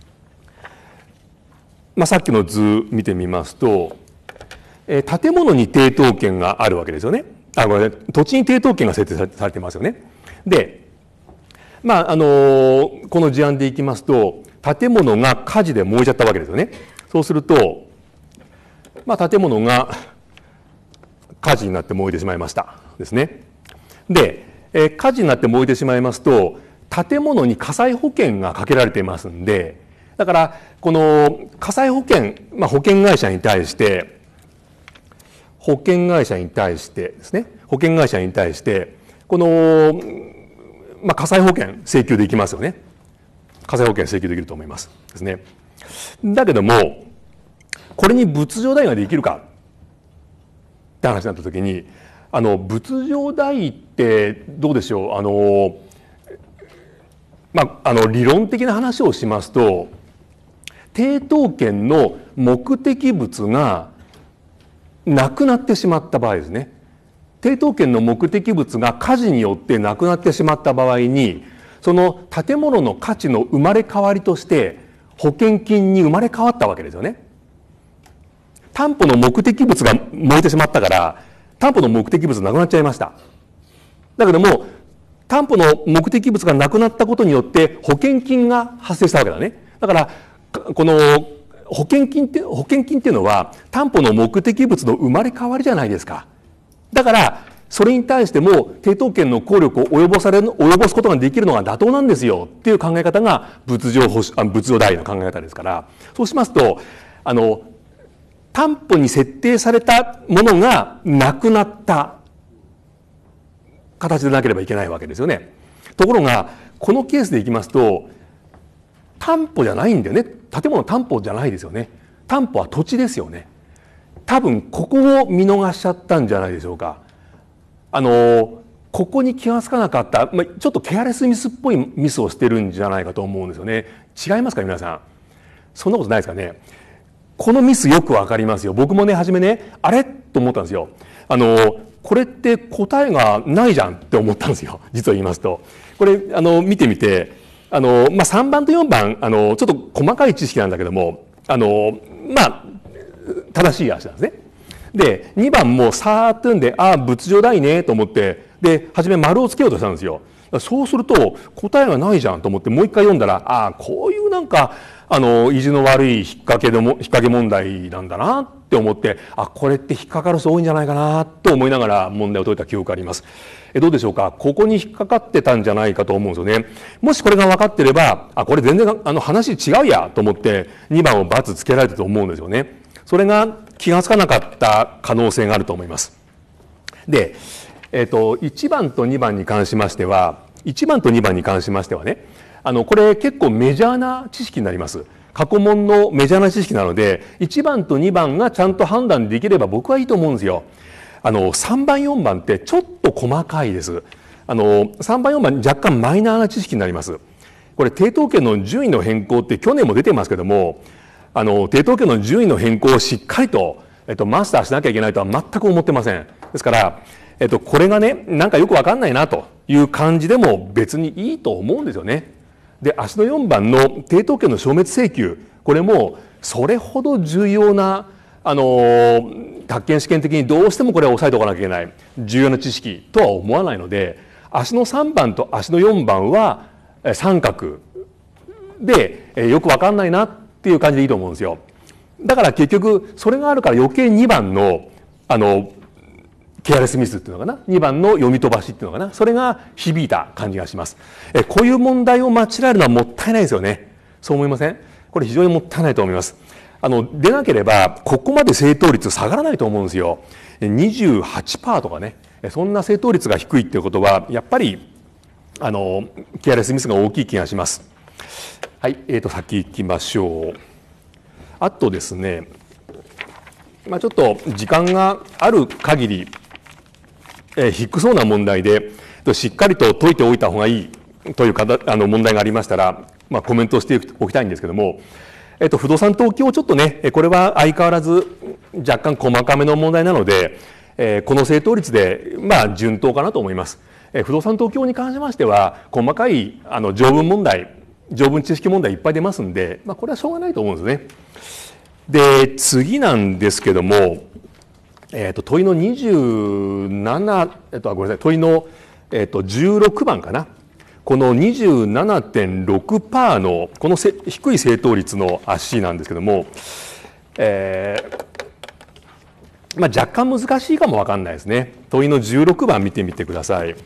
さっきの図見てみますと、建物に抵当権があるわけですよね。土地に抵当権が設定されてますよね。で、この事案でいきますと、建物が火事で燃えちゃったわけですよね。そうすると、建物が火事になって燃えてしまいましたですね。で、火事になって燃えてしまいますと、建物に火災保険がかけられていますんで、だからこの火災保険、保険会社に対してですね、保険会社に対してこの、火災保険請求できますよね。火災保険請求できると思いますですね。だけども、 これに仏上代ができるかって話になった時に、仏上代ってどうでしょう、理論的な話をしますと、抵当権の目的物がなくなってしまった場合ですね。抵当権の目的物が火事によってなくなってしまった場合に、その建物の価値の生まれ変わりとして保険金に生まれ変わったわけですよね。担保の目的物が燃えてしまったから、担保の目的物なくなっちゃいました。だけども、担保の目的物がなくなったことによって保険金が発生したわけだね。だから、この保険金っていうのは担保の目的物の生まれ変わりじゃないですか。だから、それに対しても抵当権の効力を及ぼすことができるのが妥当なんですよっていう考え方が仏上代の考え方ですから、そうしますと、担保に設定されたものがなくなった形でなければいけないわけですよね。ところが、このケースでいきますと、担保じゃないんだよね。建物担保じゃないですよね。担保は土地ですよね。多分ここを見逃しちゃったんじゃないでしょうか。ここに気がつかなかった、ちょっとケアレスミスっぽいミスをしてるんじゃないかと思うんですよね。違いますか皆さん。そんなことないですかね。このミスよくわかりますよ。僕もね、初めね、あれと思ったんですよ。これって答えがないじゃんって思ったんですよ。実を言いますと。これ、見てみて、3番と4番、ちょっと細かい知識なんだけども、正しい足なんですね。で、2番もさーっと読んで、仏上代ねと思って、で、初め丸をつけようとしたんですよ。そうすると、答えがないじゃんと思って、もう一回読んだら、こういうなんか、意地の悪い引っ掛け問題なんだなって思って、これって引っかかる人多いんじゃないかなと思いながら問題を解いた記憶があります。どうでしょうか。ここに引っかかってたんじゃないかと思うんですよね。もしこれが分かってれば、これ全然話違うやと思って2番を×つけられたと思うんですよね。それが気がつかなかった可能性があると思います。で、1番と2番に関しましてはね、これ結構メジャーな知識になります。過去問のメジャーな知識なので、1番と2番がちゃんと判断できれば僕はいいと思うんですよ。3番4番ってちょっと細かいです。3番4番若干マイナーな知識になります。これ抵当権の順位の変更って去年も出てますけども、抵当権の順位の変更をしっかりと、マスターしなきゃいけないとは全く思ってません。ですから、これがね、なんかよくわかんないなという感じでも別にいいと思うんですよね。で、足の4番の抵当権の消滅請求、これもそれほど重要な、宅建試験的にどうしてもこれは押さえておかなきゃいけない重要な知識とは思わないので、足の3番と足の4番は三角でよくわかんないなっていう感じでいいと思うんですよ。だから結局それがあるから余計2番のケアレスミスっていうのかな、2番の読み飛ばしっていうのかな、それが響いた感じがします。こういう問題を間違えるのはもったいないですよね。そう思いません？これ非常にもったいないと思います。でなければここまで正答率下がらないと思うんですよ。28% とかね、そんな正答率が低いっていうことはやっぱりケアレスミスが大きい気がします。はい、先行きましょう。あとですね、ちょっと時間がある限り、低そうな問題でしっかりと解いておいた方がいいという問題がありましたら、コメントをしておきたいんですけども、不動産登記をちょっとね、これは相変わらず若干細かめの問題なので、この正答率で順当かなと思います。不動産登記に関しましては細かい条文知識問題いっぱい出ますんで、これはしょうがないと思うんですね。で、次なんですけども、問いの27、ごめんなさい、問いの、16番かな。この 27.6% のこの低い正答率の足なんですけども、若干難しいかもわかんないですね。問いの16番見てみてください。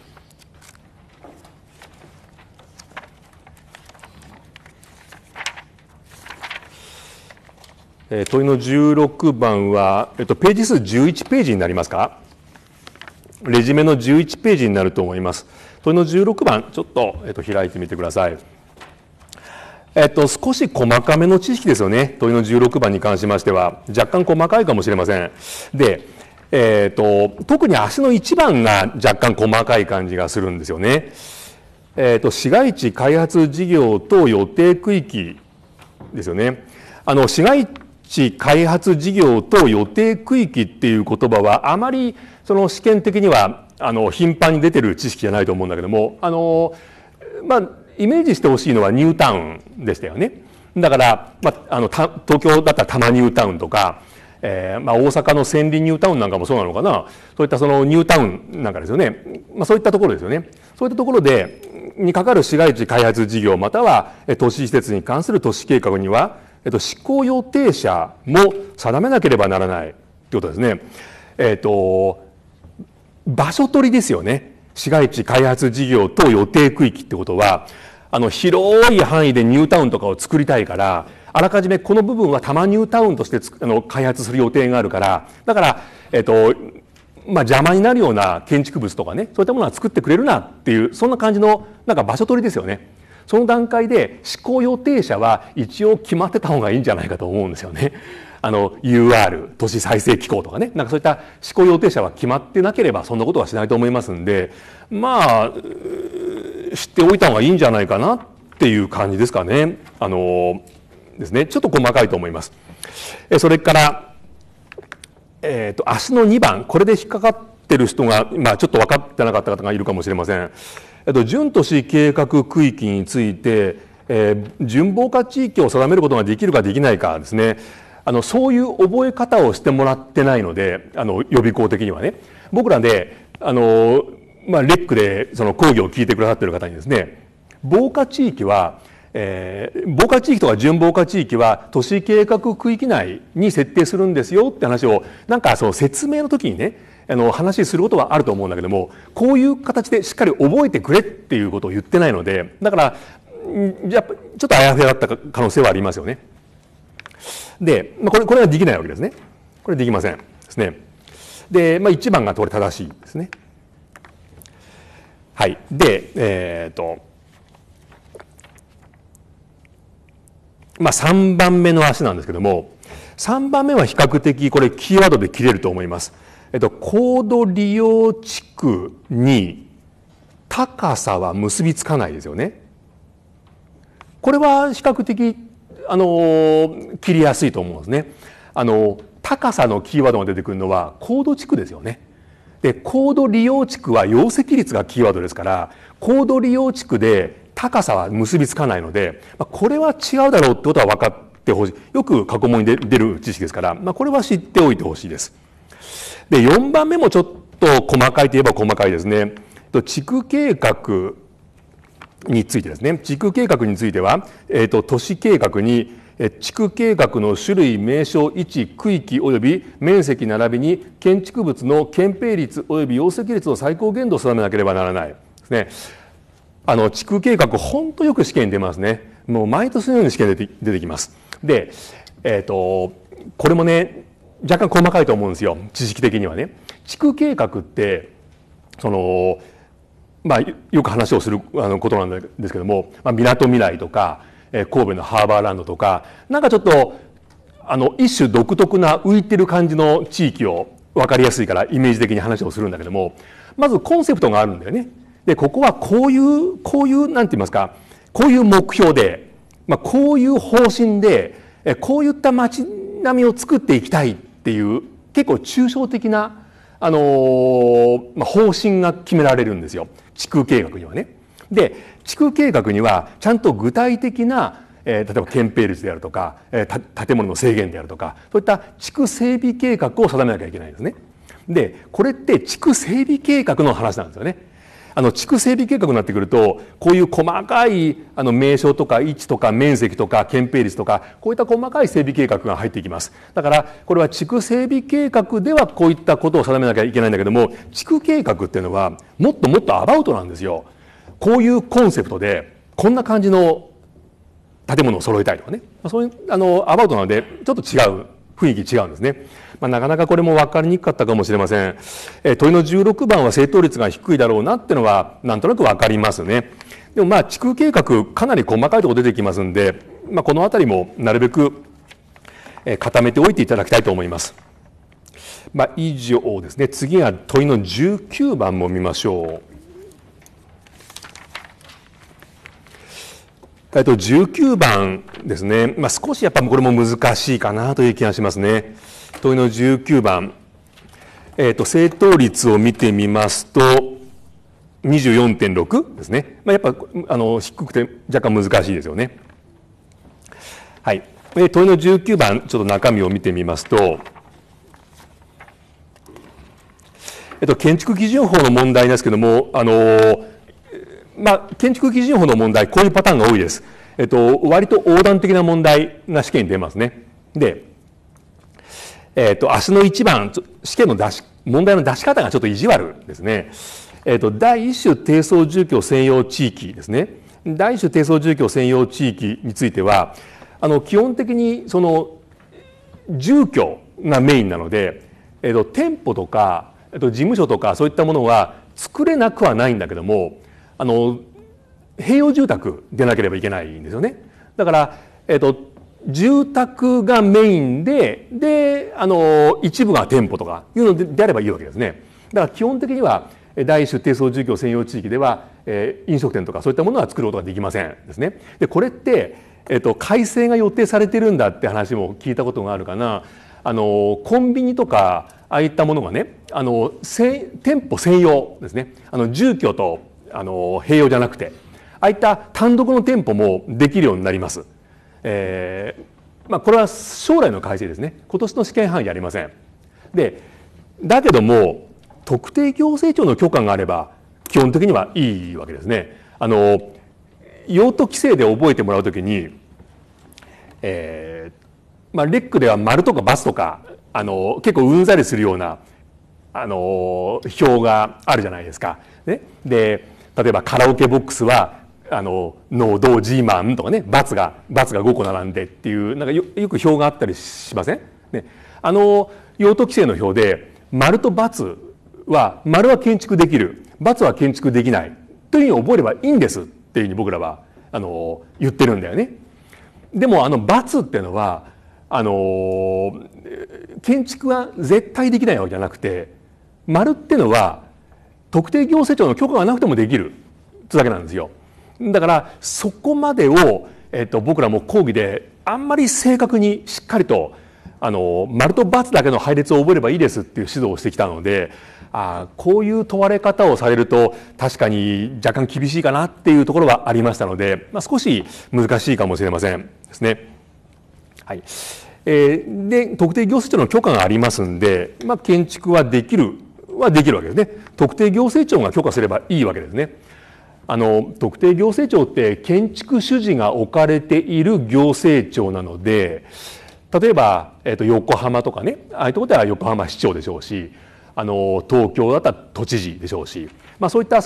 問いの16番は、ページ数11ページになりますか？レジュメの11ページになると思います。問いの16番、ちょっと、開いてみてください。 少し細かめの知識ですよね。問いの16番に関しましては。若干細かいかもしれません。で、特に足の1番が若干細かい感じがするんですよね。市街地開発事業等予定区域ですよね。市街地開発事業等予定区域っていう言葉はあまりその試験的には頻繁に出てる知識じゃないと思うんだけども、イメージしてほしいのはニュータウンでしたよね。だから、東京だったら多摩ニュータウンとか、大阪の千里ニュータウンなんかもそうなのかな。そういったそのニュータウンなんかですよね。そういったところですよね。そういったところにかかる市街地開発事業または都市施設に関する都市計画には、施行予定者も定めなければならないということですね。場所取りですよね。市街地開発事業等予定区域ってことは、広い範囲でニュータウンとかを作りたいから、あらかじめこの部分は多摩ニュータウンとして開発する予定があるから、だから、邪魔になるような建築物とかね、そういったものは作ってくれるなっていう、そんな感じのなんか場所取りですよね。その段階で施行予定者は一応決まってた方がいいんじゃないかと思うんですよね。UR 都市再生機構とかね、なんかそういった施行予定者は決まってなければそんなことはしないと思いますんで、知っておいた方がいいんじゃないかなっていう感じですかね。ですね、ちょっと細かいと思います。それから、足の2番、これで引っかかってる人が、ちょっと分かってなかった方がいるかもしれません。準都市計画区域について、準防火地域を定めることができるかできないかですね。そういう覚え方をしてもらってないので、予備校的にはね。僕らで、レックでその講義を聞いてくださっている方にですね、防火地域は、防火地域とか準防火地域は都市計画区域内に設定するんですよって話を、なんかその説明の時にね、話することはあると思うんだけども、こういう形でしっかり覚えてくれっていうことを言ってないので、だから、ちょっとあやふやだった可能性はありますよね。で、これはできないわけですね。これできませんですね。で、1番がこれ正しいですね。はい。で、3番目の足なんですけども、3番目は比較的これキーワードで切れると思います。高度利用地区に高さは結びつかないですよね。これは比較的切りやすいと思うんですね。高さのキーワードが出てくるのは高度地区ですよね。で、高度利用地区は容積率がキーワードですから、高度利用地区で高さは結びつかないので、これは違うだろうってことは分かってほしい。よく過去問に出る知識ですから、これは知っておいてほしいです。で、4番目もちょっと細かいといえば細かいですね。地区計画についてですね。地区計画については、都市計画に地区計画の種類、名称、位置、区域及び面積並びに建築物の建蔽率及び容積率の最高限度を定めなければならないですね。地区計画、本当よく試験に出ますね。もう毎年のように試験で出てきます。で、これもね、若干細かいと思うんですよ。知識的にはね。地区計画って、よく話をすることなんですけども、みなとみらいとか、神戸のハーバーランドとか、なんかちょっと、一種独特な浮いてる感じの地域を分かりやすいからイメージ的に話をするんだけども、まずコンセプトがあるんだよね。で、ここはこういう、なんて言いますか、こういう目標で、こういう方針で、こういった街並みを作っていきたいっていう、結構抽象的な、方針が決められるんですよ。地区計画にはね。で、地区計画にはちゃんと具体的な、例えば建蔽率であるとか、建物の制限であるとか、そういった地区整備計画を定めなきゃいけないんですね。で、これって地区整備計画の話なんですよね。地区整備計画になってくると、こういう細かい名称とか位置とか面積とか建蔽率とか、こういった細かい整備計画が入っていきます。だから、これは地区整備計画ではこういったことを定めなきゃいけないんだけども、地区計画っていうのはもっともっとアバウトなんですよ。こういうコンセプトで、こんな感じの建物を揃えたいとかね。そういう、アバウトなので、ちょっと違う、雰囲気違うんですね。なかなかこれも分かりにくかったかもしれません。問いの16番は正答率が低いだろうなっていうのはなんとなく分かりますね。 でもまあ地区計画かなり細かいところ出てきますんで、まあ、このあたりもなるべく固めておいていただきたいと思います。まあ、以上ですね。次は問いの19番も見ましょう。19番ですね。まあ、少しやっぱこれも難しいかなという気がしますね。問いの19番。正答率を見てみますと、24.6 ですね。まあ、やっぱ低くて若干難しいですよね。はい。問いの19番、ちょっと中身を見てみますと、建築基準法の問題ですけども、まあ、建築基準法の問題、こういうパターンが多いです。割と横断的な問題が試験に出ますね。で、足の1番、試験の問題の出し方がちょっと意地悪ですね。第一種低層住居専用地域ですね。第一種低層住居専用地域については、基本的にその住居がメインなので、店舗とか、事務所とかそういったものは作れなくはないんだけども、併用住宅でなければいけないんですよね。だから、住宅がメインで、一部が店舗とかいうのであればいいわけですね。だから基本的には、第一種低層住居専用地域では、飲食店とかそういったものは作ることができませんですね。で、これって、改正が予定されてるんだって話も聞いたことがあるかな。コンビニとか、ああいったものがね、店舗専用ですね。住居と、併用じゃなくて、ああいった単独の店舗もできるようになります。まあ、これは将来の改正ですね。今年の試験範囲じゃありません。で、だけども、特定行政庁の許可があれば、基本的にはいいわけですね。用途規制で覚えてもらうときに、まあ、レックでは丸とか×とか、結構うんざりするような、表があるじゃないですか。ね、で、例えばカラオケボックスは、ノードージーマンとかね、×が5個並んでっていう、なんかよく表があったりしません？ね、用途規制の表で、丸と×は、丸は建築できる、×は建築できないというふうに覚えればいいんですっていうふうに僕らは、言ってるんだよね。でも、×っていうのは、建築は絶対できないわけじゃなくて、丸っていうのは、特定行政庁の許可がなくてもできるというだけなんですよ。だからそこまでを、僕らも講義であんまり正確にしっかりと丸と×だけの配列を覚えればいいですっていう指導をしてきたので、こういう問われ方をされると確かに若干厳しいかなっていうところはありましたので、まあ、少し難しいかもしれませんですね。はい。で、特定行政庁の許可がありますんで、まあ、建築はできるわけですね。特定行政庁が許可すればいいわけですね。特定行政庁って建築主事が置かれている行政庁なので、例えば、横浜とかね、ああいうところでは横浜市長でしょうし、東京だったら都知事でしょうし、まあ、そういった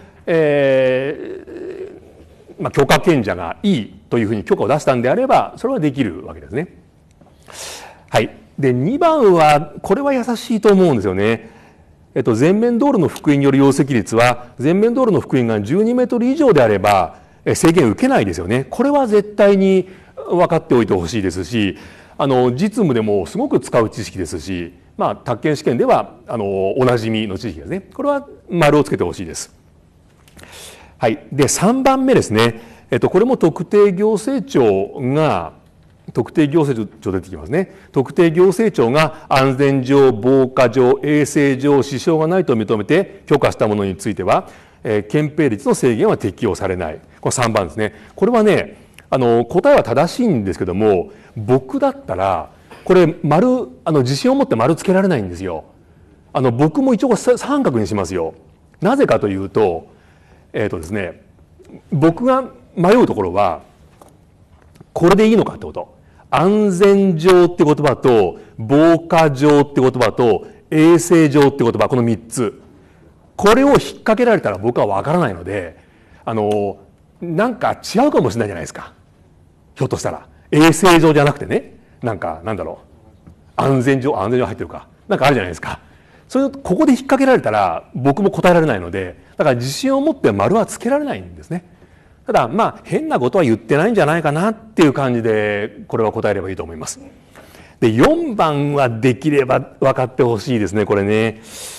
まあ、許可権者がいいというふうに許可を出したんであれば、それはできるわけですね。はい。で、2番は、これは優しいと思うんですよね。全面道路の幅員による容積率は、全面道路の幅員が12メートル以上であれば、制限を受けないですよね。これは絶対に分かっておいてほしいですし、実務でもすごく使う知識ですし、まあ、宅建試験では、おなじみの知識ですね。これは丸をつけてほしいです。はい。で、3番目ですね。これも特定行政庁が、特定行政庁出てきますね。特定行政庁が安全上、防火上、衛生上、支障がないと認めて許可したものについては、憲兵率の制限は適用されない。これ3番ですね。これはね、答えは正しいんですけども、僕だったら、これ自信を持って丸つけられないんですよ。僕も一応三角にしますよ。なぜかというと、ですね、僕が迷うところは、これでいいのかってこと。安全上って言葉と、防火上って言葉と、衛生上って言葉、この3つ。これを引っ掛けられたら僕は分からないので、なんか違うかもしれないじゃないですか。ひょっとしたら。衛生上じゃなくてね、なんだろう。安全上入ってるか。なんかあるじゃないですか。それをここで引っ掛けられたら僕も答えられないので、だから自信を持って丸はつけられないんですね。 ただまあ変なことは言ってないんじゃないかなっていう感じでこれは答えればいいと思います。で4番はできれば分かってほしいですねこれね。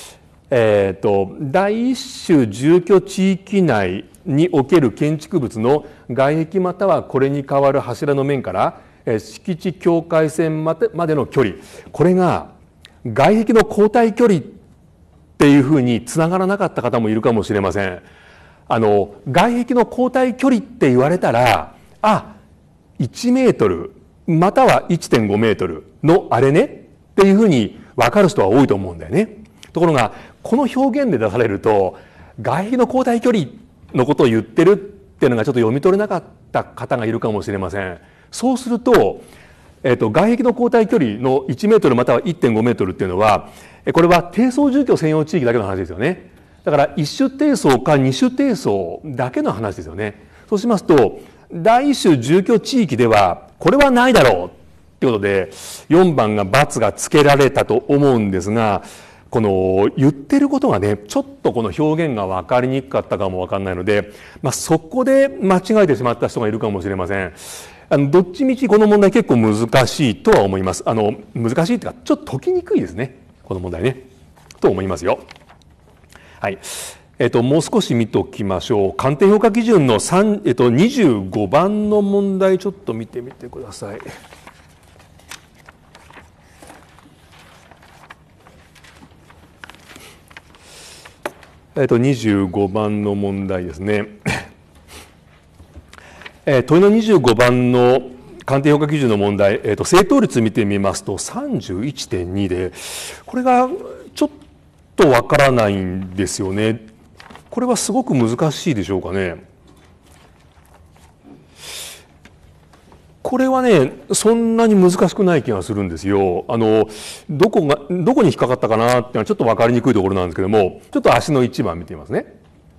第一種住居地域内における建築物の外壁またはこれに代わる柱の面から敷地境界線までの距離、これが外壁の交代距離っていうふうにつながらなかった方もいるかもしれません。外壁の交代距離って言われたら、1メートルまたは 1.5 メートルのあれねっていうふうに分かる人は多いと思うんだよね。ところがこの表現で出されると外壁の交代距離のことを言ってるっていうのがちょっと読み取れなかった方がいるかもしれません。そうすると、外壁の交代距離の1メートルまたは 1.5 メートルっていうのはこれは低層住居専用地域だけの話ですよね。だから一種低層か二種低層だけの話ですよね。そうしますと第一種住居地域ではこれはないだろうっていうことで4番が×がつけられたと思うんですが、この言ってることがねちょっとこの表現が分かりにくかったかも分かんないので、そこで間違えてしまった人がいるかもしれません。どっちみちこの問題結構難しいとは思います。難しいっていうかちょっと解きにくいですねこの問題ねと思いますよ。はい。もう少し見ておきましょう。鑑定評価基準の25番の問題ちょっと見てみてください。25番の問題ですね。問いの25番の鑑定評価基準の問題、正答率見てみますと 31.2 で、これがちょっとわからないんですよね。これはすごく難しいでしょうかね。これはねそんなに難しくない気がするんですよ。どこに引っかかったかなっていうのはちょっと分かりにくいところなんですけども、ちょっと足の1番見てみますね。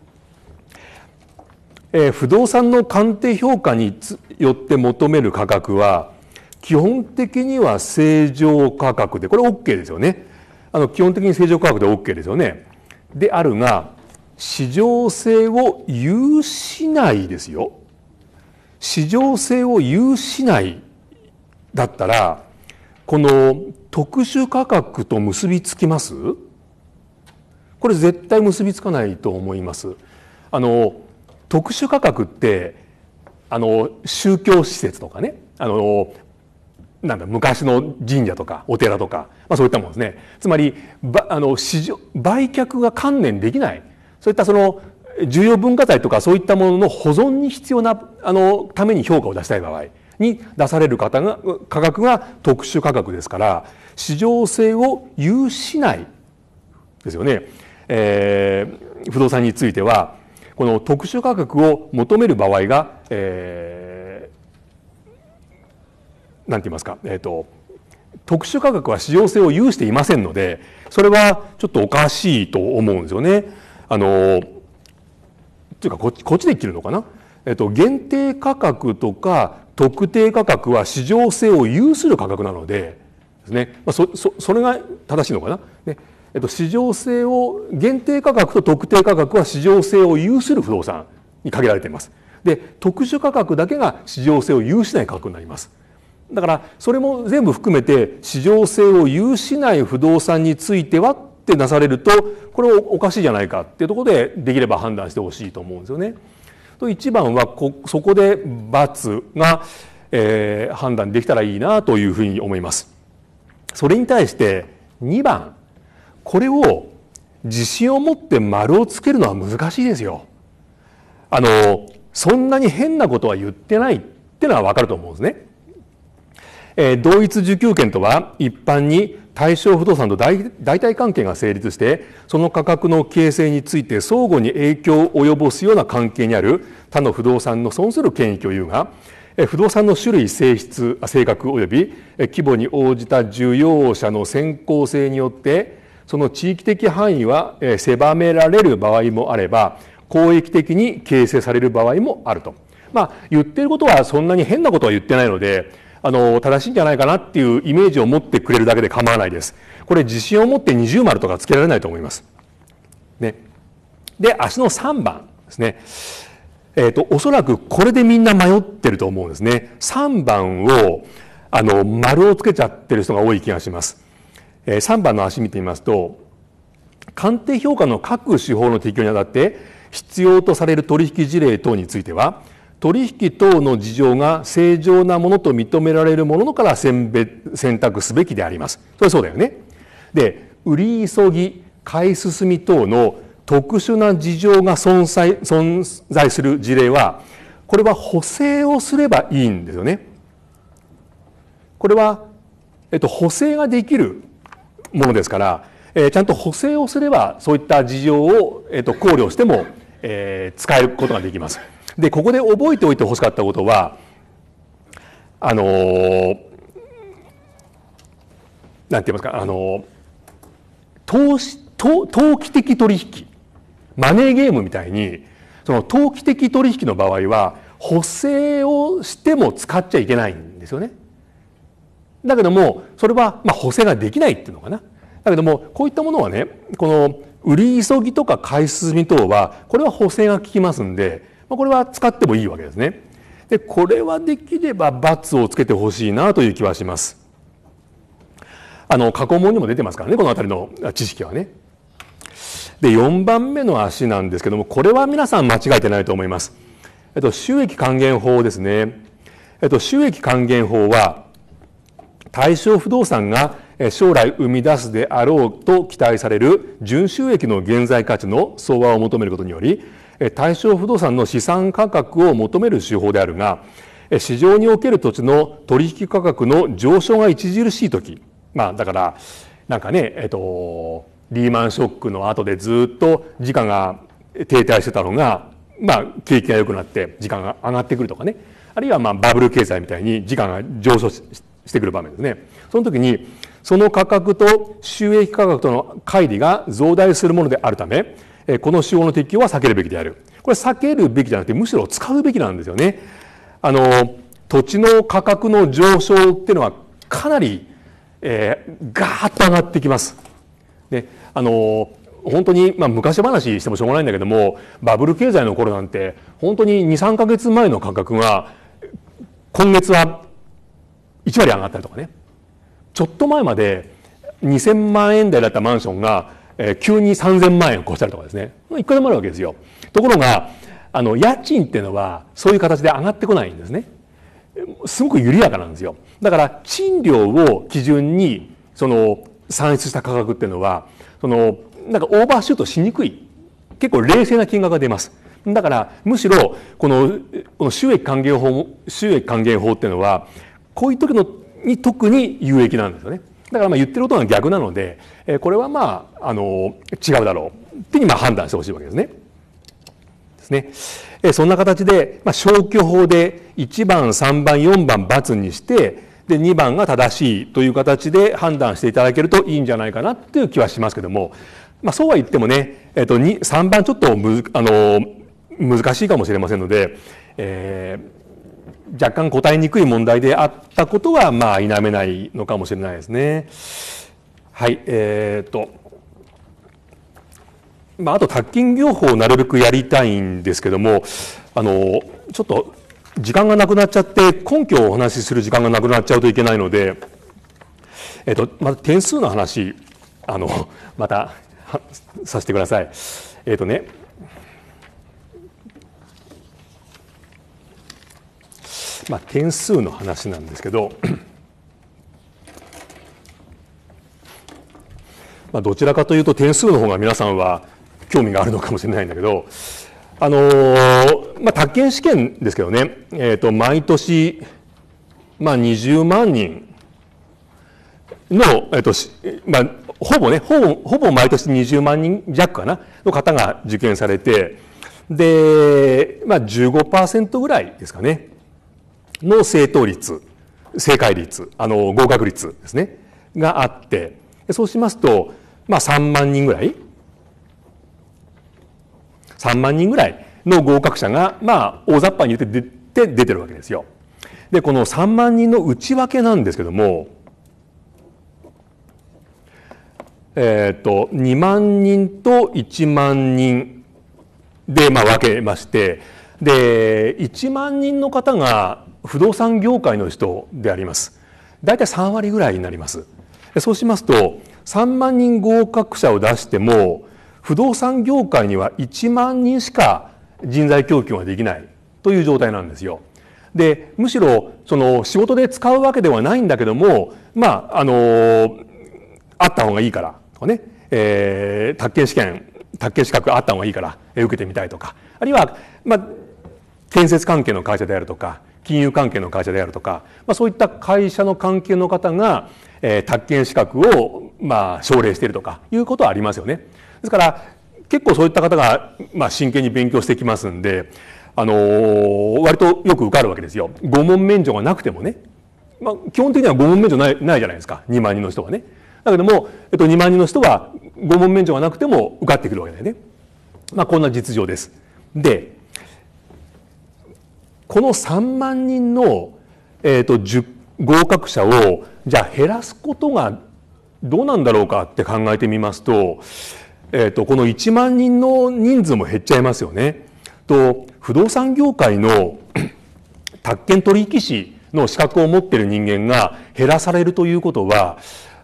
不動産の鑑定評価によって求める価格は基本的には正常価格で、これ OK ですよね。基本的に正常価格で OK ですよね。であるが市場性を有しないですよ。市場性を有しないだったらこの特殊価格と結びつきます？これ絶対結びつかないと思います。特殊価格って宗教施設とかね、昔の神社とかお寺とか、そういったものですね。つまり売却が観念できない、そういったその重要文化財とかそういったものの保存に必要なために評価を出したい場合に出される価格が特殊価格ですから、市場性を有しないですよね。不動産についてはこの特殊価格を求める場合が、なんて言いますか、特殊価格は市場性を有していませんので、それはちょっとおかしいと思うんですよね。というかこっちで切るのかな。限定価格とか特定価格は市場性を有する価格なのでですね、それが正しいのかな。ね、市場性を限定価格と特定価格は市場性を有する不動産に限られています。で特殊価格だけが市場性を有しない価格になります。だからそれも全部含めて市場性を有しない不動産についてはってなされると、これおかしいじゃないかっていうところでできれば判断してほしいと思うんですよね。と1番はそこで×が、判断できたらいいなというふうに思います。それに対して2番、これを自信を持って丸をつけるのは難しいですよ。そんなに変なことは言ってないっていうのは分かると思うんですね。同一受給権とは一般に対象不動産と代替関係が成立してその価格の形成について相互に影響を及ぼすような関係にある他の不動産の損する権益を言うが、不動産の種類、性質、性格及び規模に応じた需要者の先行性によってその地域的範囲は狭められる場合もあれば広域的に形成される場合もあると。言っていることはそんなに変なことは言ってないので正しいんじゃないかなっていうイメージを持ってくれるだけで構わないです。これ自信を持って二重丸とかつけられないと思います。ね、で足の3番ですね。 おそらくこれでみんな迷ってると思うんですね。3番を丸をつけちゃってる人が多い気がします。3番の足見てみますと、鑑定評価の各手法の適用にあたって必要とされる取引事例等については、取引等の事情が正常なものと認められるものから選択すべきであります。それはそうだよね。で、売り急ぎ、買い進み等の特殊な事情が存在する事例は、これは補正をすればいいんですよね。これは、補正ができるものですから、ちゃんと補正をすればそういった事情を、考慮しても、使えることができます。で、ここで覚えておいてほしかったことは、なんて言いますか、投機的取引、マネーゲームみたいに、その投機的取引の場合は、補正をしても使っちゃいけないんですよね。だけども、それは、補正ができないっていうのかな。だけども、こういったものはね、この売り急ぎとか買い進み等は、これは補正が効きますんで、これは使ってもいいわけですね。で、これはできれば×をつけてほしいなという気はします。過去問にも出てますからね、このあたりの知識はね。で、4番目の足なんですけども、これは皆さん間違えてないと思います。収益還元法ですね。収益還元法は、対象不動産が将来生み出すであろうと期待される純収益の現在価値の相和を求めることにより、対象不動産の資産価格を求める手法であるが、市場における土地の取引価格の上昇が著しいとき、だからなんかね、リーマンショックの後でずっと時価が停滞してたのが、景気が良くなって時価が上がってくるとかね、あるいはバブル経済みたいに時価が上昇してくる場面ですね。その時にその価格と収益価格との乖離が増大するものであるため、この手法の適用は避けるべきである。これ避けるべきじゃなくてむしろ使うべきなんですよね。土地の価格の上昇っていうのはかなり、ガーッと上がってきます。で、本当に、昔話してもしょうがないんだけども、バブル経済の頃なんて本当に 2,3 ヶ月前の価格が今月は1割上がったりとかね、ちょっと前まで2000万円台だったマンションが急に3000万円越したりとかですね、いくらでもあるわけですよ。ところが家賃っていうのはそういう形で上がってこないんですね。すごく緩やかなんですよ。だから賃料を基準にその算出した価格っていうのはなんかオーバーシュートしにくい、結構冷静な金額が出ます。だからむしろこの収益還元法っていうのはこういう時に特に有益なんですよね。だから言ってることが逆なので、これは違うだろうっていうに判断してほしいわけですね。そんな形で、消去法で1番、3番、4番×にして、で2番が正しいという形で判断していただけるといいんじゃないかなっていう気はしますけども、そうは言ってもね、3番ちょっと難しいかもしれませんので、若干答えにくい問題であったことは否めないのかもしれないですね。はい、あと宅建業法をなるべくやりたいんですけども、ちょっと時間がなくなっちゃって根拠をお話しする時間がなくなっちゃうといけないので、まず点数の話またさせてください。点数の話なんですけどどちらかというと点数の方が皆さんは興味があるのかもしれないんだけど、宅建試験ですけどね、毎年、20万人の、ほぼ毎年20万人弱かなの方が受験されて、で、15% ぐらいですかねの正答率、正解率、合格率ですねがあって、そうしますと、3万人ぐらいの合格者が、大雑把に言って出てるわけですよ。で、この3万人の内訳なんですけども、2万人と1万人で分けまして、 で、1万人の方が不動産業界の人であります。大体3割ぐらいになります。そうしますと、3万人合格者を出しても、不動産業界には1万人しか人材供給ができないという状態なんですよ。で、むしろその仕事で使うわけではないんだけども、あった方がいいからとかね、宅建資格あった方がいいから受けてみたいとか、あるいは建設関係の会社であるとか、金融関係の会社であるとか、そういった会社の関係の方が、宅建資格を奨励しているとかいうことはありますよね。ですから結構そういった方が真剣に勉強してきますんで、割とよく受かるわけですよ。5問免除がなくてもね、基本的には5問免除ないじゃないですか、2万人の人はね。だけども、2万人の人は5問免除がなくても受かってくるわけだよね。こんな実情です。で、この3万人の、合格者をじゃあ減らすことがどうなんだろうかって考えてみますと、この1万人の人数も減っちゃいますよね。と、不動産業界の宅建取引士の資格を持っている人間が減らされるということは、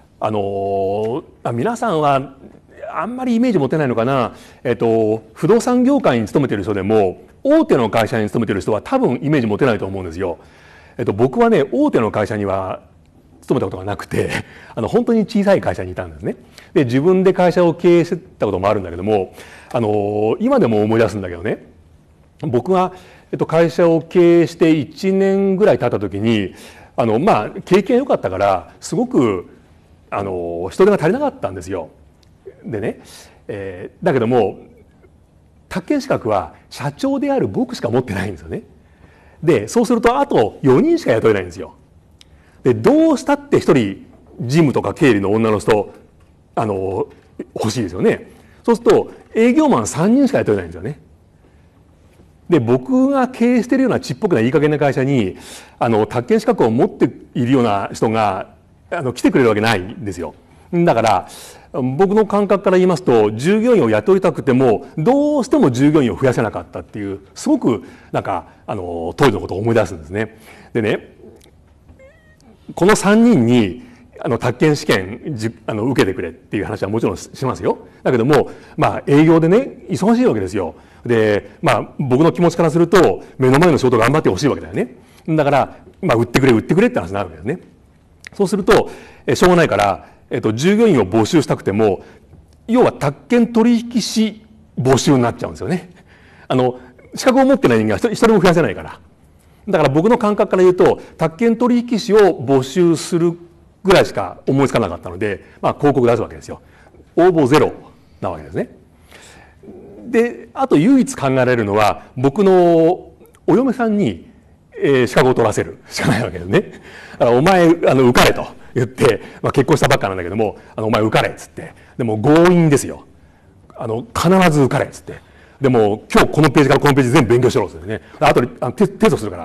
皆さんはあんまりイメージ持てないのかな、不動産業界に勤めている人でも大手の会社に勤めている人は多分イメージ持てないと思うんですよ。僕はね、大手の会社には勤めたことがなくて、本当に小さい会社にいたんですね。で、自分で会社を経営してたこともあるんだけども、今でも思い出すんだけどね、僕が会社を経営して1年ぐらい経った時に、経験が良かったからすごく人手が足りなかったんですよ。でね、だけども宅建資格は社長である僕しか持ってないんですよね。で、そうするとあと4人しか雇えないんですよ。で、どうしたって1人事務とか経理の女の人欲しいですよね。そうすると営業マン3人しか雇えないんですよね。で、僕が経営しているようなちっぽけないい加減な会社に宅建資格を持っているような人が来てくれるわけないんですよ。だから僕の感覚から言いますと、従業員を雇いたくてもどうしても従業員を増やせなかったっていう、すごく当時のことを思い出すんですね。でね、この3人に宅建試験受けてくれっていう話はもちろんしますよ。だけども営業でね忙しいわけですよ。で僕の気持ちからすると目の前の仕事頑張ってほしいわけだよね。だから売ってくれって話になるわけですね。そうするとしょうがないから、従業員を募集したくても要は宅建取引士募集になっちゃうんですよね。資格を持ってない人間は一人も増やせないから。だから僕の感覚から言うと宅建取引士を募集するぐらいしか思いつかなかったので、広告出すわけですよ。応募ゼロなわけですね。で、あと唯一考えられるのは僕のお嫁さんに資格を取らせるしかないわけですね。だからお前受かれと言って、結婚したばっかなんだけどもお前受かれっつって、でも強引ですよ。必ず受かれっつって、でも今日このページからこのページ全部勉強しろっつってね、後でテストするから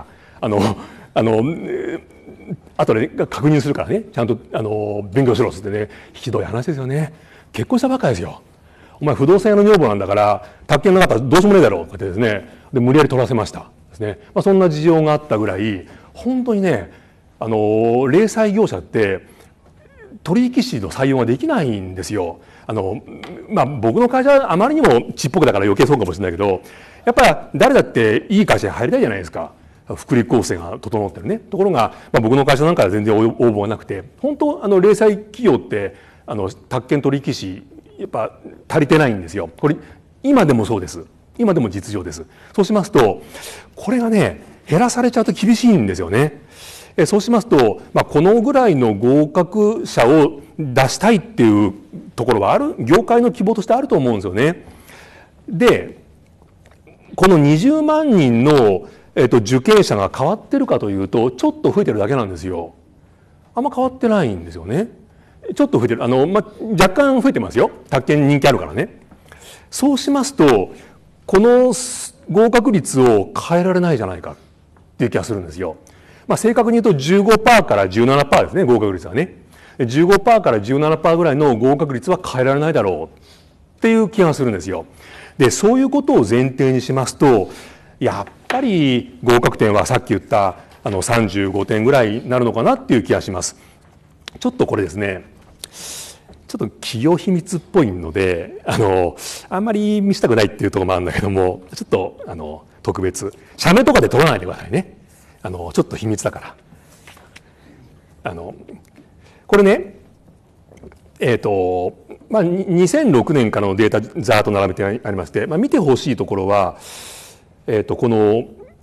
後で確認するからね、ちゃんと勉強しろっつってね、ひどい話ですよね。結婚したばっかですよ。お前不動産屋の女房なんだから宅建なかったらどうしようもねえだろうってですね、で無理やり取らせましたですね。そんな事情があったぐらい本当にね、零細業者って取引士の採用ができないんですよ。僕の会社はあまりにもちっぽけだから余計そうかもしれないけど、やっぱり誰だっていい会社に入りたいじゃないですか。福利厚生が整ってるね。ところが、僕の会社なんかは全然応募がなくて、本当零細企業って宅建取引士やっぱ足りてないんですよ。これ今でもそうです。今でも実情です。そうしますとこれがね減らされちゃうと厳しいんですよね。そうしますと、このぐらいの合格者を出したいっていうところは業界の希望としてあると思うんですよね。で、この20万人の、受験者が変わってるかというとちょっと増えてるだけなんですよ。あんま変わってないんですよね。ちょっと増えてる。若干増えてますよ。宅建人気あるからね。そうしますとこの合格率を変えられないじゃないかっていう気がするんですよ。正確に言うと 15% から 17% ですね、合格率はね。15% から 17% ぐらいの合格率は変えられないだろうっていう気がするんですよ。で、そういうことを前提にしますと、やっぱり合格点はさっき言った35点ぐらいになるのかなっていう気がします。ちょっとこれですね、ちょっと企業秘密っぽいのであんまり見せたくないっていうところもあるんだけども、ちょっと特別写メとかで撮らないでくださいね。ちょっと秘密だから。これね、2006年からのデータざーっと並べてありまして、見てほしいところは、この、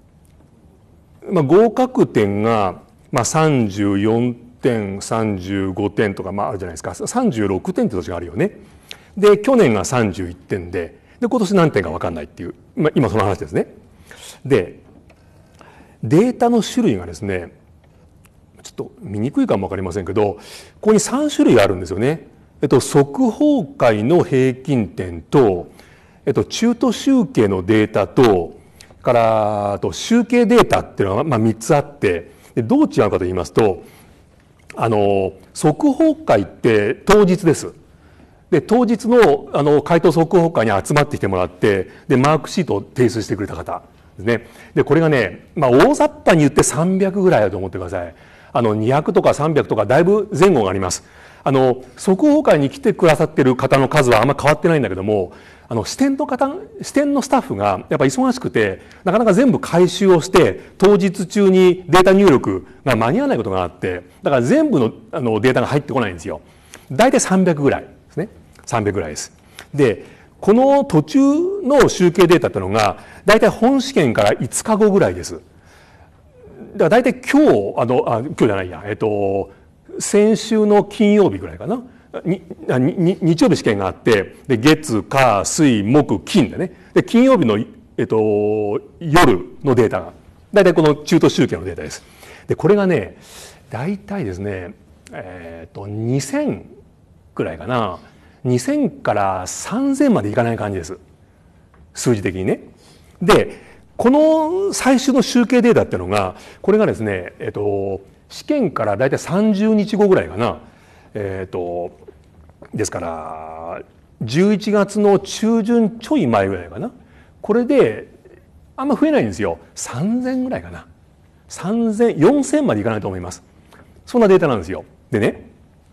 合格点が、34点、35点とか、あるじゃないですか。36点って年があるよね。で、去年が31点で、今年何点か分かんないっていう、今その話ですね。で、データの種類がですね、ちょっと見にくいかも分かりませんけど、ここに3種類あるんですよね。速報回の平均点と、中途集計のデータと、から集計データっていうのが3つあって、どう違うかと言いますと、速報回って当日です。で、当日の回答速報回に集まってきてもらって、で、マークシートを提出してくれた方ですね。で、これがね、大雑把に言って300ぐらいだと思ってください。200とか300とかだいぶ前後があります。速報会に来てくださっている方の数はあんま変わってないんだけども、支店のスタッフがやっぱ忙しくて、なかなか全部回収をして、当日中にデータ入力が間に合わないことがあって、だから全部のデータが入ってこないんですよ。だいたい300ぐらいですね。300ぐらいです。で、この途中の集計データっていうのが、だいたい本試験から5日後ぐらいです。だからだいたい今日じゃないや、先週の金曜日ぐらいかな。日曜日試験があって、で、月、火、水、木、金でね。で、金曜日の、夜のデータが、だいたいこの中途集計のデータです。で、これがね、だいたいですね、2000くらいかな。2000から3000までいかない感じです。数字的にね。で、この最終の集計データっていうのが、これがですね、試験からだいたい30日後ぐらいかな。ですから、11月の中旬ちょい前ぐらいかな。これで、あんま増えないんですよ。3000ぐらいかな。3000、4000までいかないと思います。そんなデータなんですよ。でね、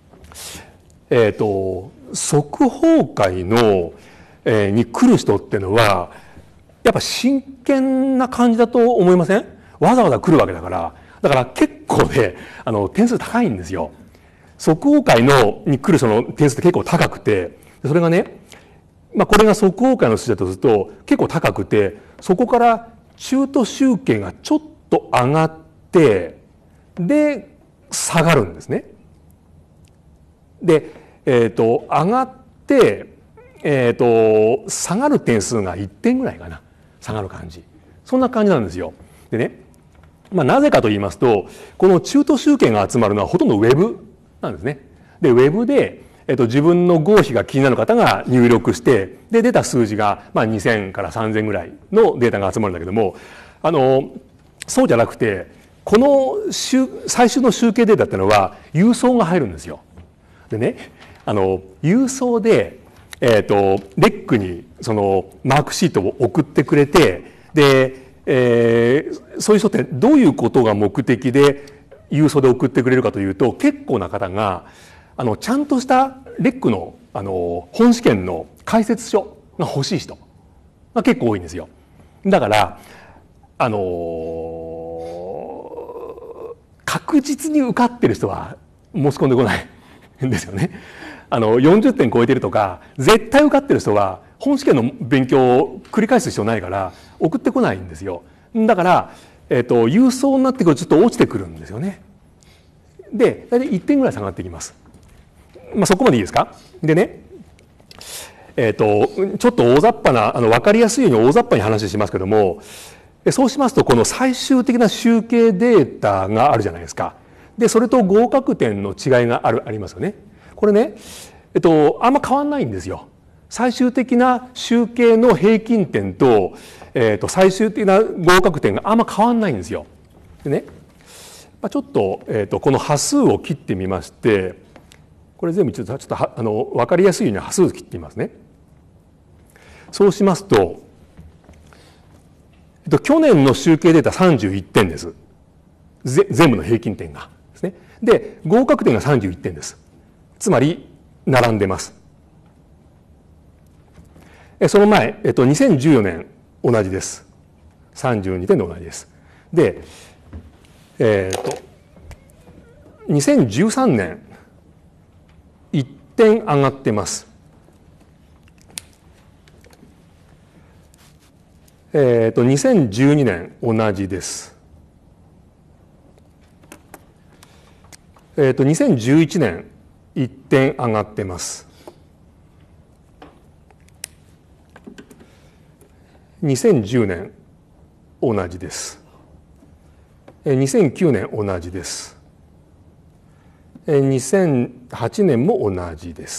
速報会の、に来る人っていうのは、やっぱ真剣な感じだと思いません？わざわざ来るわけだから。だから結構ね、点数高いんですよ。速報会に来るその点数って結構高くて、それがね、これが速報会の数字だとすると結構高くて、そこから中途集計がちょっと上がって、で、下がるんですね。で、上がって、下がる点数が1点ぐらいかな。下がる感じ。そんな感じなんですよ。でね、なぜかと言いますと、この中途集計が集まるのはほとんどウェブなんですね。で、ウェブで、自分の合否が気になる方が入力して、で、出た数字が、2000から3000ぐらいのデータが集まるんだけども、そうじゃなくて、この最終の集計データっていうのは、郵送が入るんですよ。でね、郵送で、レックにそのマークシートを送ってくれて、で、そういう人ってどういうことが目的で郵送で送ってくれるかというと、結構な方がちゃんとしたレックの本試験の解説書が欲しい人が結構多いんですよ。だから確実に受かってる人は申し込んでこないんですよね。40点超えてるとか絶対受かってる人は本試験の勉強を繰り返す必要ないから送ってこないんですよ。だから、郵送になってくるとちょっと落ちてくるんですよね。で、大体1点ぐらい下がってきます。そこまでいいですか？でね、ちょっと大雑把な、分かりやすいように大雑把に話しますけども、そうしますと、この最終的な集計データがあるじゃないですか。で、それと合格点の違いがありますよね。これね、あんま変わんないんですよ。最終的な集計の平均点と、最終的な合格点があんま変わんないんですよ。でね、ちょっと、この端数を切ってみまして、これ全部ちょっと分かりやすいように端数を切ってみますね。そうしますと、 去年の集計データ31点です。全部の平均点がですね。で、合格点が31点です。つまり、並んでます。その前、2014年、同じです。32点で同じです。で、2013年、1点上がってます。2012年、同じです。2011年、1点上がってます。2010年、同じです。2009年、同じです。2008年も同じです。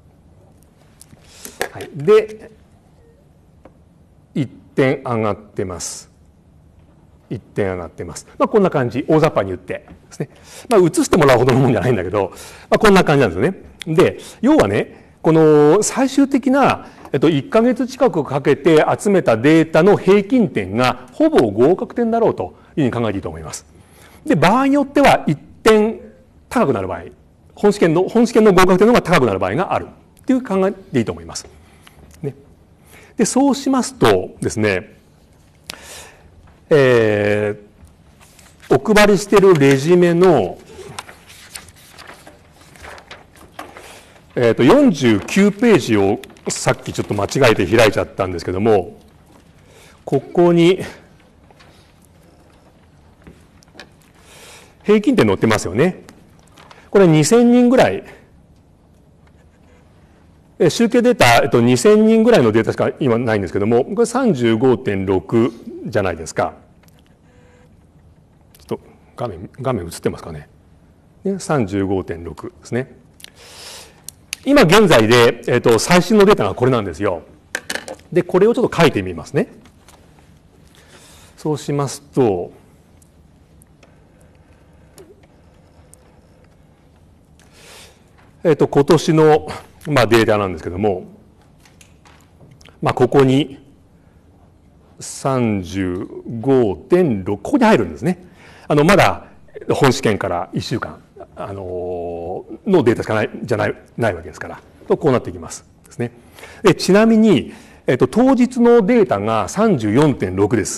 はい、で、1点上がってます。1点上がってます。こんな感じ、大雑把に言ってですね。写してもらうほどのもんじゃないんだけど、こんな感じなんですよね。で、要はね、この最終的な、1ヶ月近くかけて集めたデータの平均点がほぼ合格点だろうというふうに考えていいと思います。で、場合によっては1点高くなる場合、本試験の合格点の方が高くなる場合があるという考えでいいと思います。ね、で、そうしますとですね、お配りしているレジュメの、49ページをさっきちょっと間違えて開いちゃったんですけども、ここに平均点載ってますよね。これ2000人ぐらい、集計データ、2000人ぐらいのデータしか今ないんですけども、これ 35.6 じゃないですか。ちょっと画面映ってますかね。35.6 ですね。今現在で、最新のデータがこれなんですよ。で、これをちょっと書いてみますね。そうしますと、今年の、データなんですけども、ここに 35.6、ここに入るんですね。まだ本試験から1週間、のデータしかないわけですから、こうなっていきます。ですね。で、ちなみに、当日のデータが 34.6 です。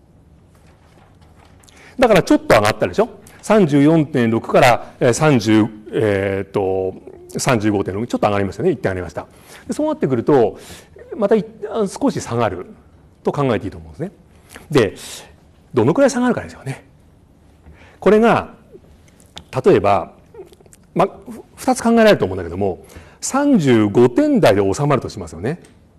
だからちょっと上がったでしょ。34.6 から35.6 ちょっと上がりましたね。1点上がりました。でそうなってくるとまた少し下がると考えていいと思うんですね。でどのくらい下がるかですよね。これが例えば、2つ考えられると思うんだけども、35点台で収まるとしますよね。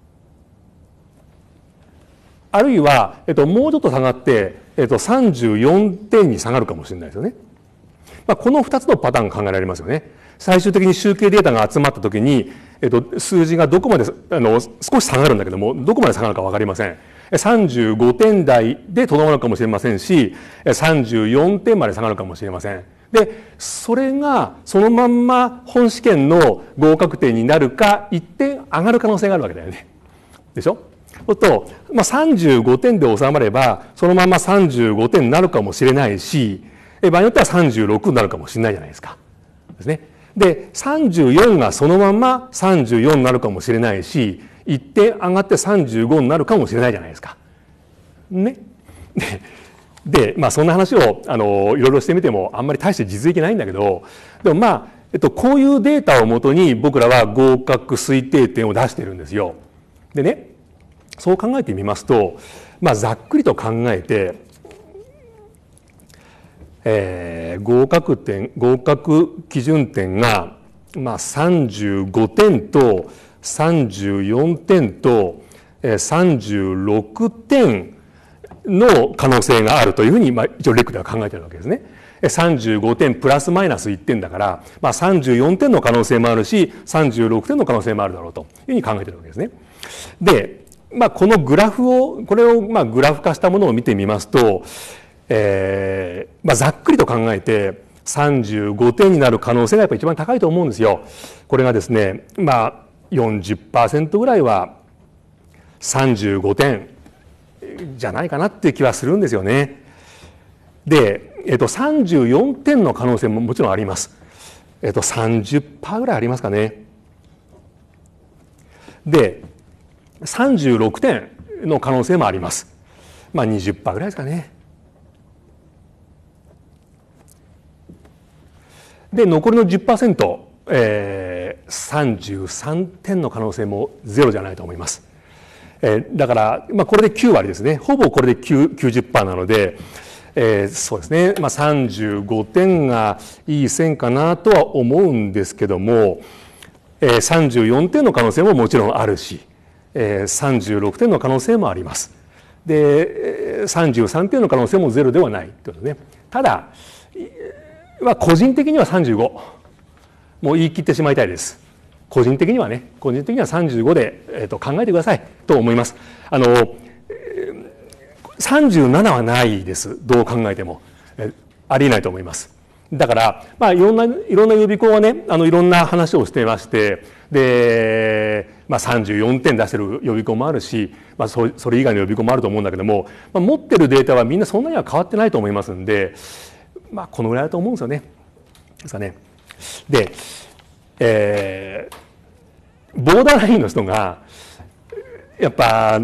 あるいは、もうちょっと下がって、34点に下がるかもしれないですよね。この2つのパターンが考えられますよね。最終的に集計データが集まったときに、数字がどこまで少し下がるんだけども、どこまで下がるか分かりません。35点台でとどまるかもしれませんし、34点まで下がるかもしれません。で、それがそのまんま本試験の合格点になるか、1点上がる可能性があるわけだよね。でしょ？そうすると、35点で収まれば、そのまま35点になるかもしれないし、場合によっては36になるかもしれないじゃないですか。ですね。で、34がそのまま34になるかもしれないし、1点上がって35になるかもしれないじゃないですか。ね。で、そんな話をいろいろしてみてもあんまり大して実益ないんだけど、でもこういうデータをもとに僕らは合格推定点を出してるんですよ。でね、そう考えてみますと、ざっくりと考えて、合格基準点が、35点と34点と36点の可能性があるというふうに、一応レクでは考えているわけですね。35点プラスマイナス1点だから、34点の可能性もあるし、36点の可能性もあるだろうというふうに考えているわけですね。で、このグラフを、これをグラフ化したものを見てみますと、ざっくりと考えて35点になる可能性がやっぱり一番高いと思うんですよ。これがですね、40% ぐらいは35点じゃないかなっていう気はするんですよね。で、34点の可能性ももちろんあります。30% ぐらいありますかね。で、36点の可能性もあります。まあ 20% ぐらいですかね。で、残りの 10%、33点の可能性もゼロじゃないと思います。だから、まあ、これで9割ですね。ほぼこれで 90% なので、そうですね、まあ、35点がいい線かなとは思うんですけども、34点の可能性ももちろんあるし、36点の可能性もあります。で、33点の可能性もゼロではないということですね。ただ、個人的には35。もう言い切ってしまいたいです。個人的にはね、個人的には35で、考えてくださいと思います。37はないです。どう考えても。ありえないと思います。だから、まあ、いろんな予備校はね、いろんな話をしていまして、で、まあ、34点出してる予備校もあるし、まあ、それ以外の予備校もあると思うんだけども、まあ、持ってるデータはみんなそんなには変わってないと思いますんで、まあ、このぐらいだと思うんですよね。ですかね。で、ボーダーラインの人が、やっぱ、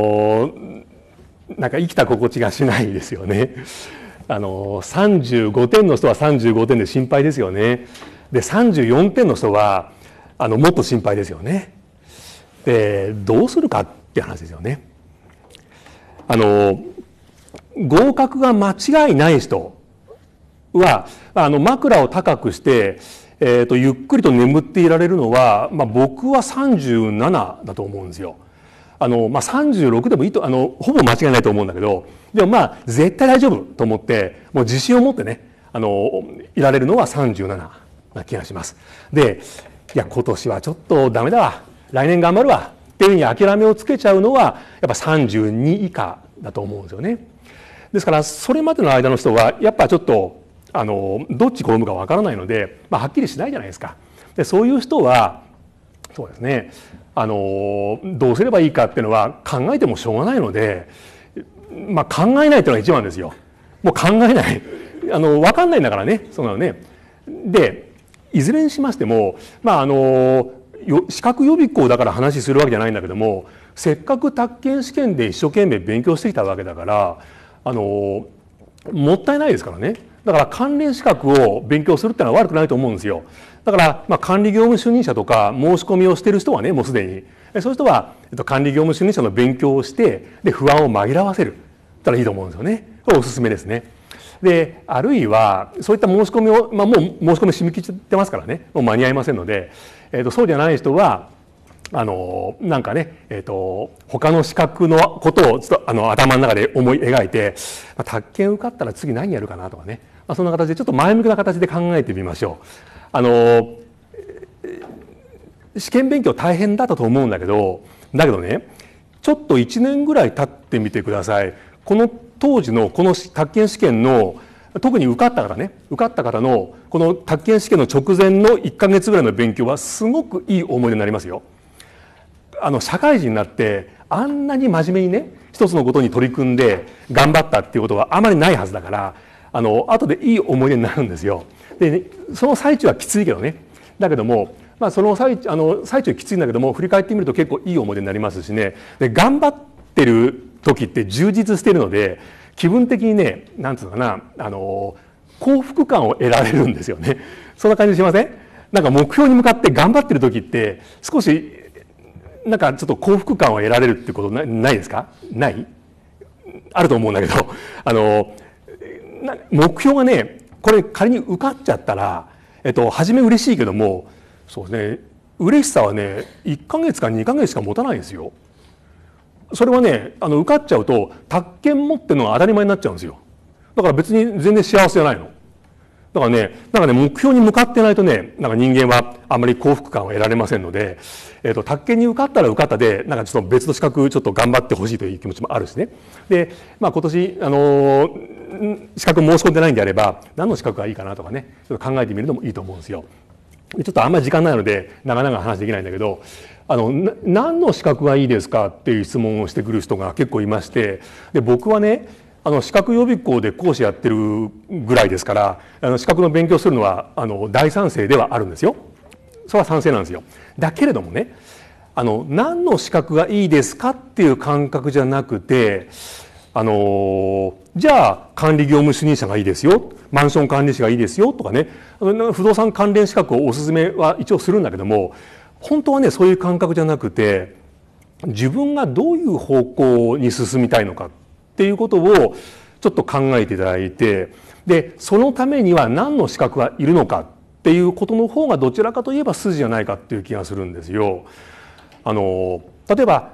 なんか生きた心地がしないですよね。35点の人は35点で心配ですよね。で、34点の人は、もっと心配ですよね。で、どうするかって話ですよね。合格が間違いない人は、枕を高くして、ゆっくりと眠っていられるのは、まあ、僕は37だと思うんですよ。まあ、36でもいいと、ほぼ間違いないと思うんだけど、でもまあ、絶対大丈夫と思って、もう自信を持ってね、いられるのは37な気がします。で、いや、今年はちょっとダメだわ。来年頑張るわ。っていうふうに諦めをつけちゃうのは、やっぱ32以下だと思うんですよね。ですから、それまでの間の人は、やっぱちょっと、どっち転ぶかわからないので、まあ、はっきりしないじゃないですか。で、そういう人は、そうですね、どうすればいいかっていうのは考えてもしょうがないので、まあ、考えないというのが一番ですよ。もう考えない。分かんないんだからね、そんなのね。で、いずれにしましても、まあ、資格予備校だから話するわけじゃないんだけども、せっかく宅建試験で一生懸命勉強してきたわけだから、もったいないですからね。だから関連資格を勉強するってのは悪くないと思うんですよ。だから、まあ、管理業務主任者とか申し込みをしている人はね、もうすでに。そういう人は、管理業務主任者の勉強をして、で、不安を紛らわせる。ったらいいと思うんですよね。これおすすめですね。で、あるいは、そういった申し込みを、まあ、もう申し込み締め切ってますからね、もう間に合いませんので、そうじゃない人は、なんかね、他の資格のことをちょっと頭の中で思い描いて、まあ、宅建受かったら次何やるかなとかね、まあ、そんな形でちょっと前向きな形で考えてみましょう。試験勉強大変だったと思うんだけどね、ちょっと1年ぐらい経ってみてください。この当時のこの宅建試験の特に受かった方のこの宅建試験の直前の1ヶ月ぐらいの勉強はすごくいい思い出になりますよ。社会人になってあんなに真面目にね、一つのことに取り組んで頑張ったっていうことはあまりないはずだから、後でいい思い出になるんですよ。で、ね、その最中はきついけどね。だけども、まあ、その最中きついんだけども、振り返ってみると結構いい思い出になりますしね。で、頑張ってる時って充実しているので、気分的にね、なんつうのかな、幸福感を得られるんですよね。そんな感じしません？なんか目標に向かって頑張ってる時って少しなんかちょっと幸福感を得られるってことないですか？ない？あると思うんだけど、目標がね、これ仮に受かっちゃったら、初め嬉しいけども、そうですね、嬉しさはね、1ヶ月か2ヶ月しか持たないですよ。それはね、受かっちゃうと、宅建持ってるのが当たり前になっちゃうんですよ。だから別に全然幸せじゃないの。だからね、目標に向かってないとね、なんか人間はあまり幸福感を得られませんので、宅建に受かったら受かったで、なんかちょっと別の資格ちょっと頑張ってほしいという気持ちもあるしね。で、まあ今年、資格申し込んでないんであれば、何の資格がいいかなとかね、ちょっと考えてみるのもいいと思うんですよ。ちょっとあんまり時間ないので、長々話できないんだけど、 何の資格がいいですかっていう質問をしてくる人が結構いまして、で僕はね資格予備校で講師やってるぐらいですから、資格の勉強するのは大賛成ではあるんですよ。それは賛成なんですよ。だけれどもね、何の資格がいいですかっていう感覚じゃなくて、じゃあ管理業務主任者がいいですよ、マンション管理士がいいですよとかね、不動産関連資格をお勧めは一応するんだけども、本当はねそういう感覚じゃなくて、自分がどういう方向に進みたいのかっていうことをちょっと考えていただいて、でそのためには何の資格がいるのかっていうことの方がどちらかといえば筋じゃないかっていう気がするんですよ。例えば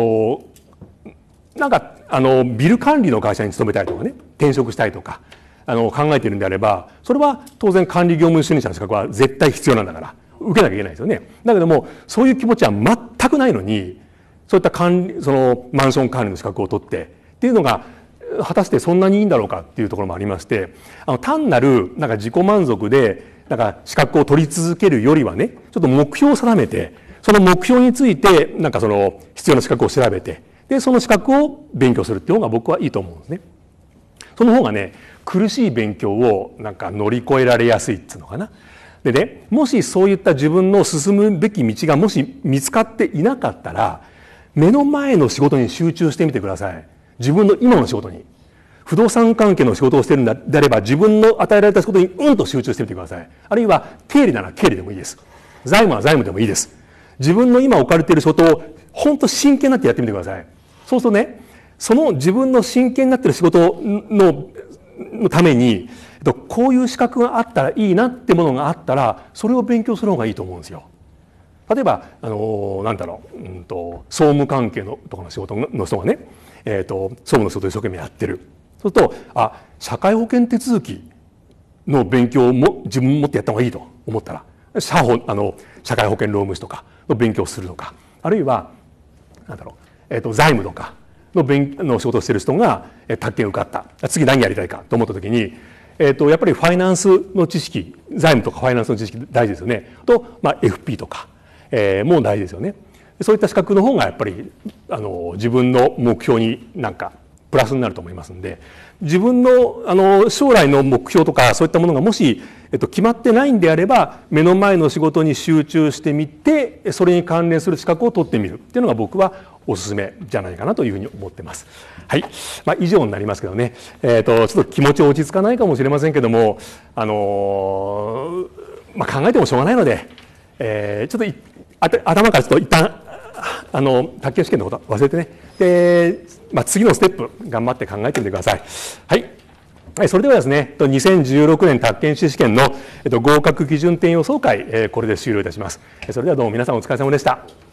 なんかビル管理の会社に勤めたいとかね、転職したいとか考えているんであれば、それは当然管理業務主任者の資格は絶対必要なんだから受けなきゃいけないですよね。だけどもそういう気持ちは全くないのに、そういったマンション管理の資格を取ってっていうのが果たしてそんなにいいんだろうかっていうところもありまして、単なるなんか自己満足でなんか資格を取り続けるよりはね、ちょっと目標を定めて、その目標についてなんか必要な資格を調べて、でその資格を勉強するっていうのが僕はいいと思うんですね。その方がね苦しい勉強をなんか乗り越えられやすいっていうのかな。でね、もしそういった自分の進むべき道がもし見つかっていなかったら、目の前の仕事に集中してみてください。自分の今の仕事に。不動産関係の仕事をしているんであれば、自分の与えられた仕事にと集中してみてください。あるいは経理なら経理でもいいです。財務は財務でもいいです。自分の今置かれている仕事を本当真剣になってやってみてください。そうするとね、その自分の真剣になっている仕事のために、こういう資格があったらいいなってものがあったら、それを勉強する方がいいと思うんですよ。例えばなんだろう、総務関係のとかの仕事の人がね、総務の仕事を一生懸命やってる。そうすると社会保険手続きの勉強も自分持ってやった方がいいと思ったら、社会保険労務士とかの勉強をするとか、あるいはなんだろう、財務とかの仕事をしている人が宅建受かった、次何やりたいかと思った時に、やっぱりファイナンスの知識、財務とかファイナンスの知識大事ですよね。と、FP とか、もう大事ですよね。そういった資格の方がやっぱり自分の目標になんかプラスになると思いますので、自分の将来の目標とかそういったものがもし決まってないんであれば、目の前の仕事に集中してみて、それに関連する資格を取ってみるっていうのが僕はおすすめじゃないかなというふうに思ってます。はい、以上になりますけどね、ちょっと気持ち落ち着かないかもしれませんけども、考えてもしょうがないので、ちょっと頭からちょっと一旦宅建試験のこと忘れてね、で、次のステップ頑張って考えてみてください。はい、それではですね、2016年宅建士試験の合格基準点予想会、これで終了いたします。それではどうも皆さんお疲れ様でした。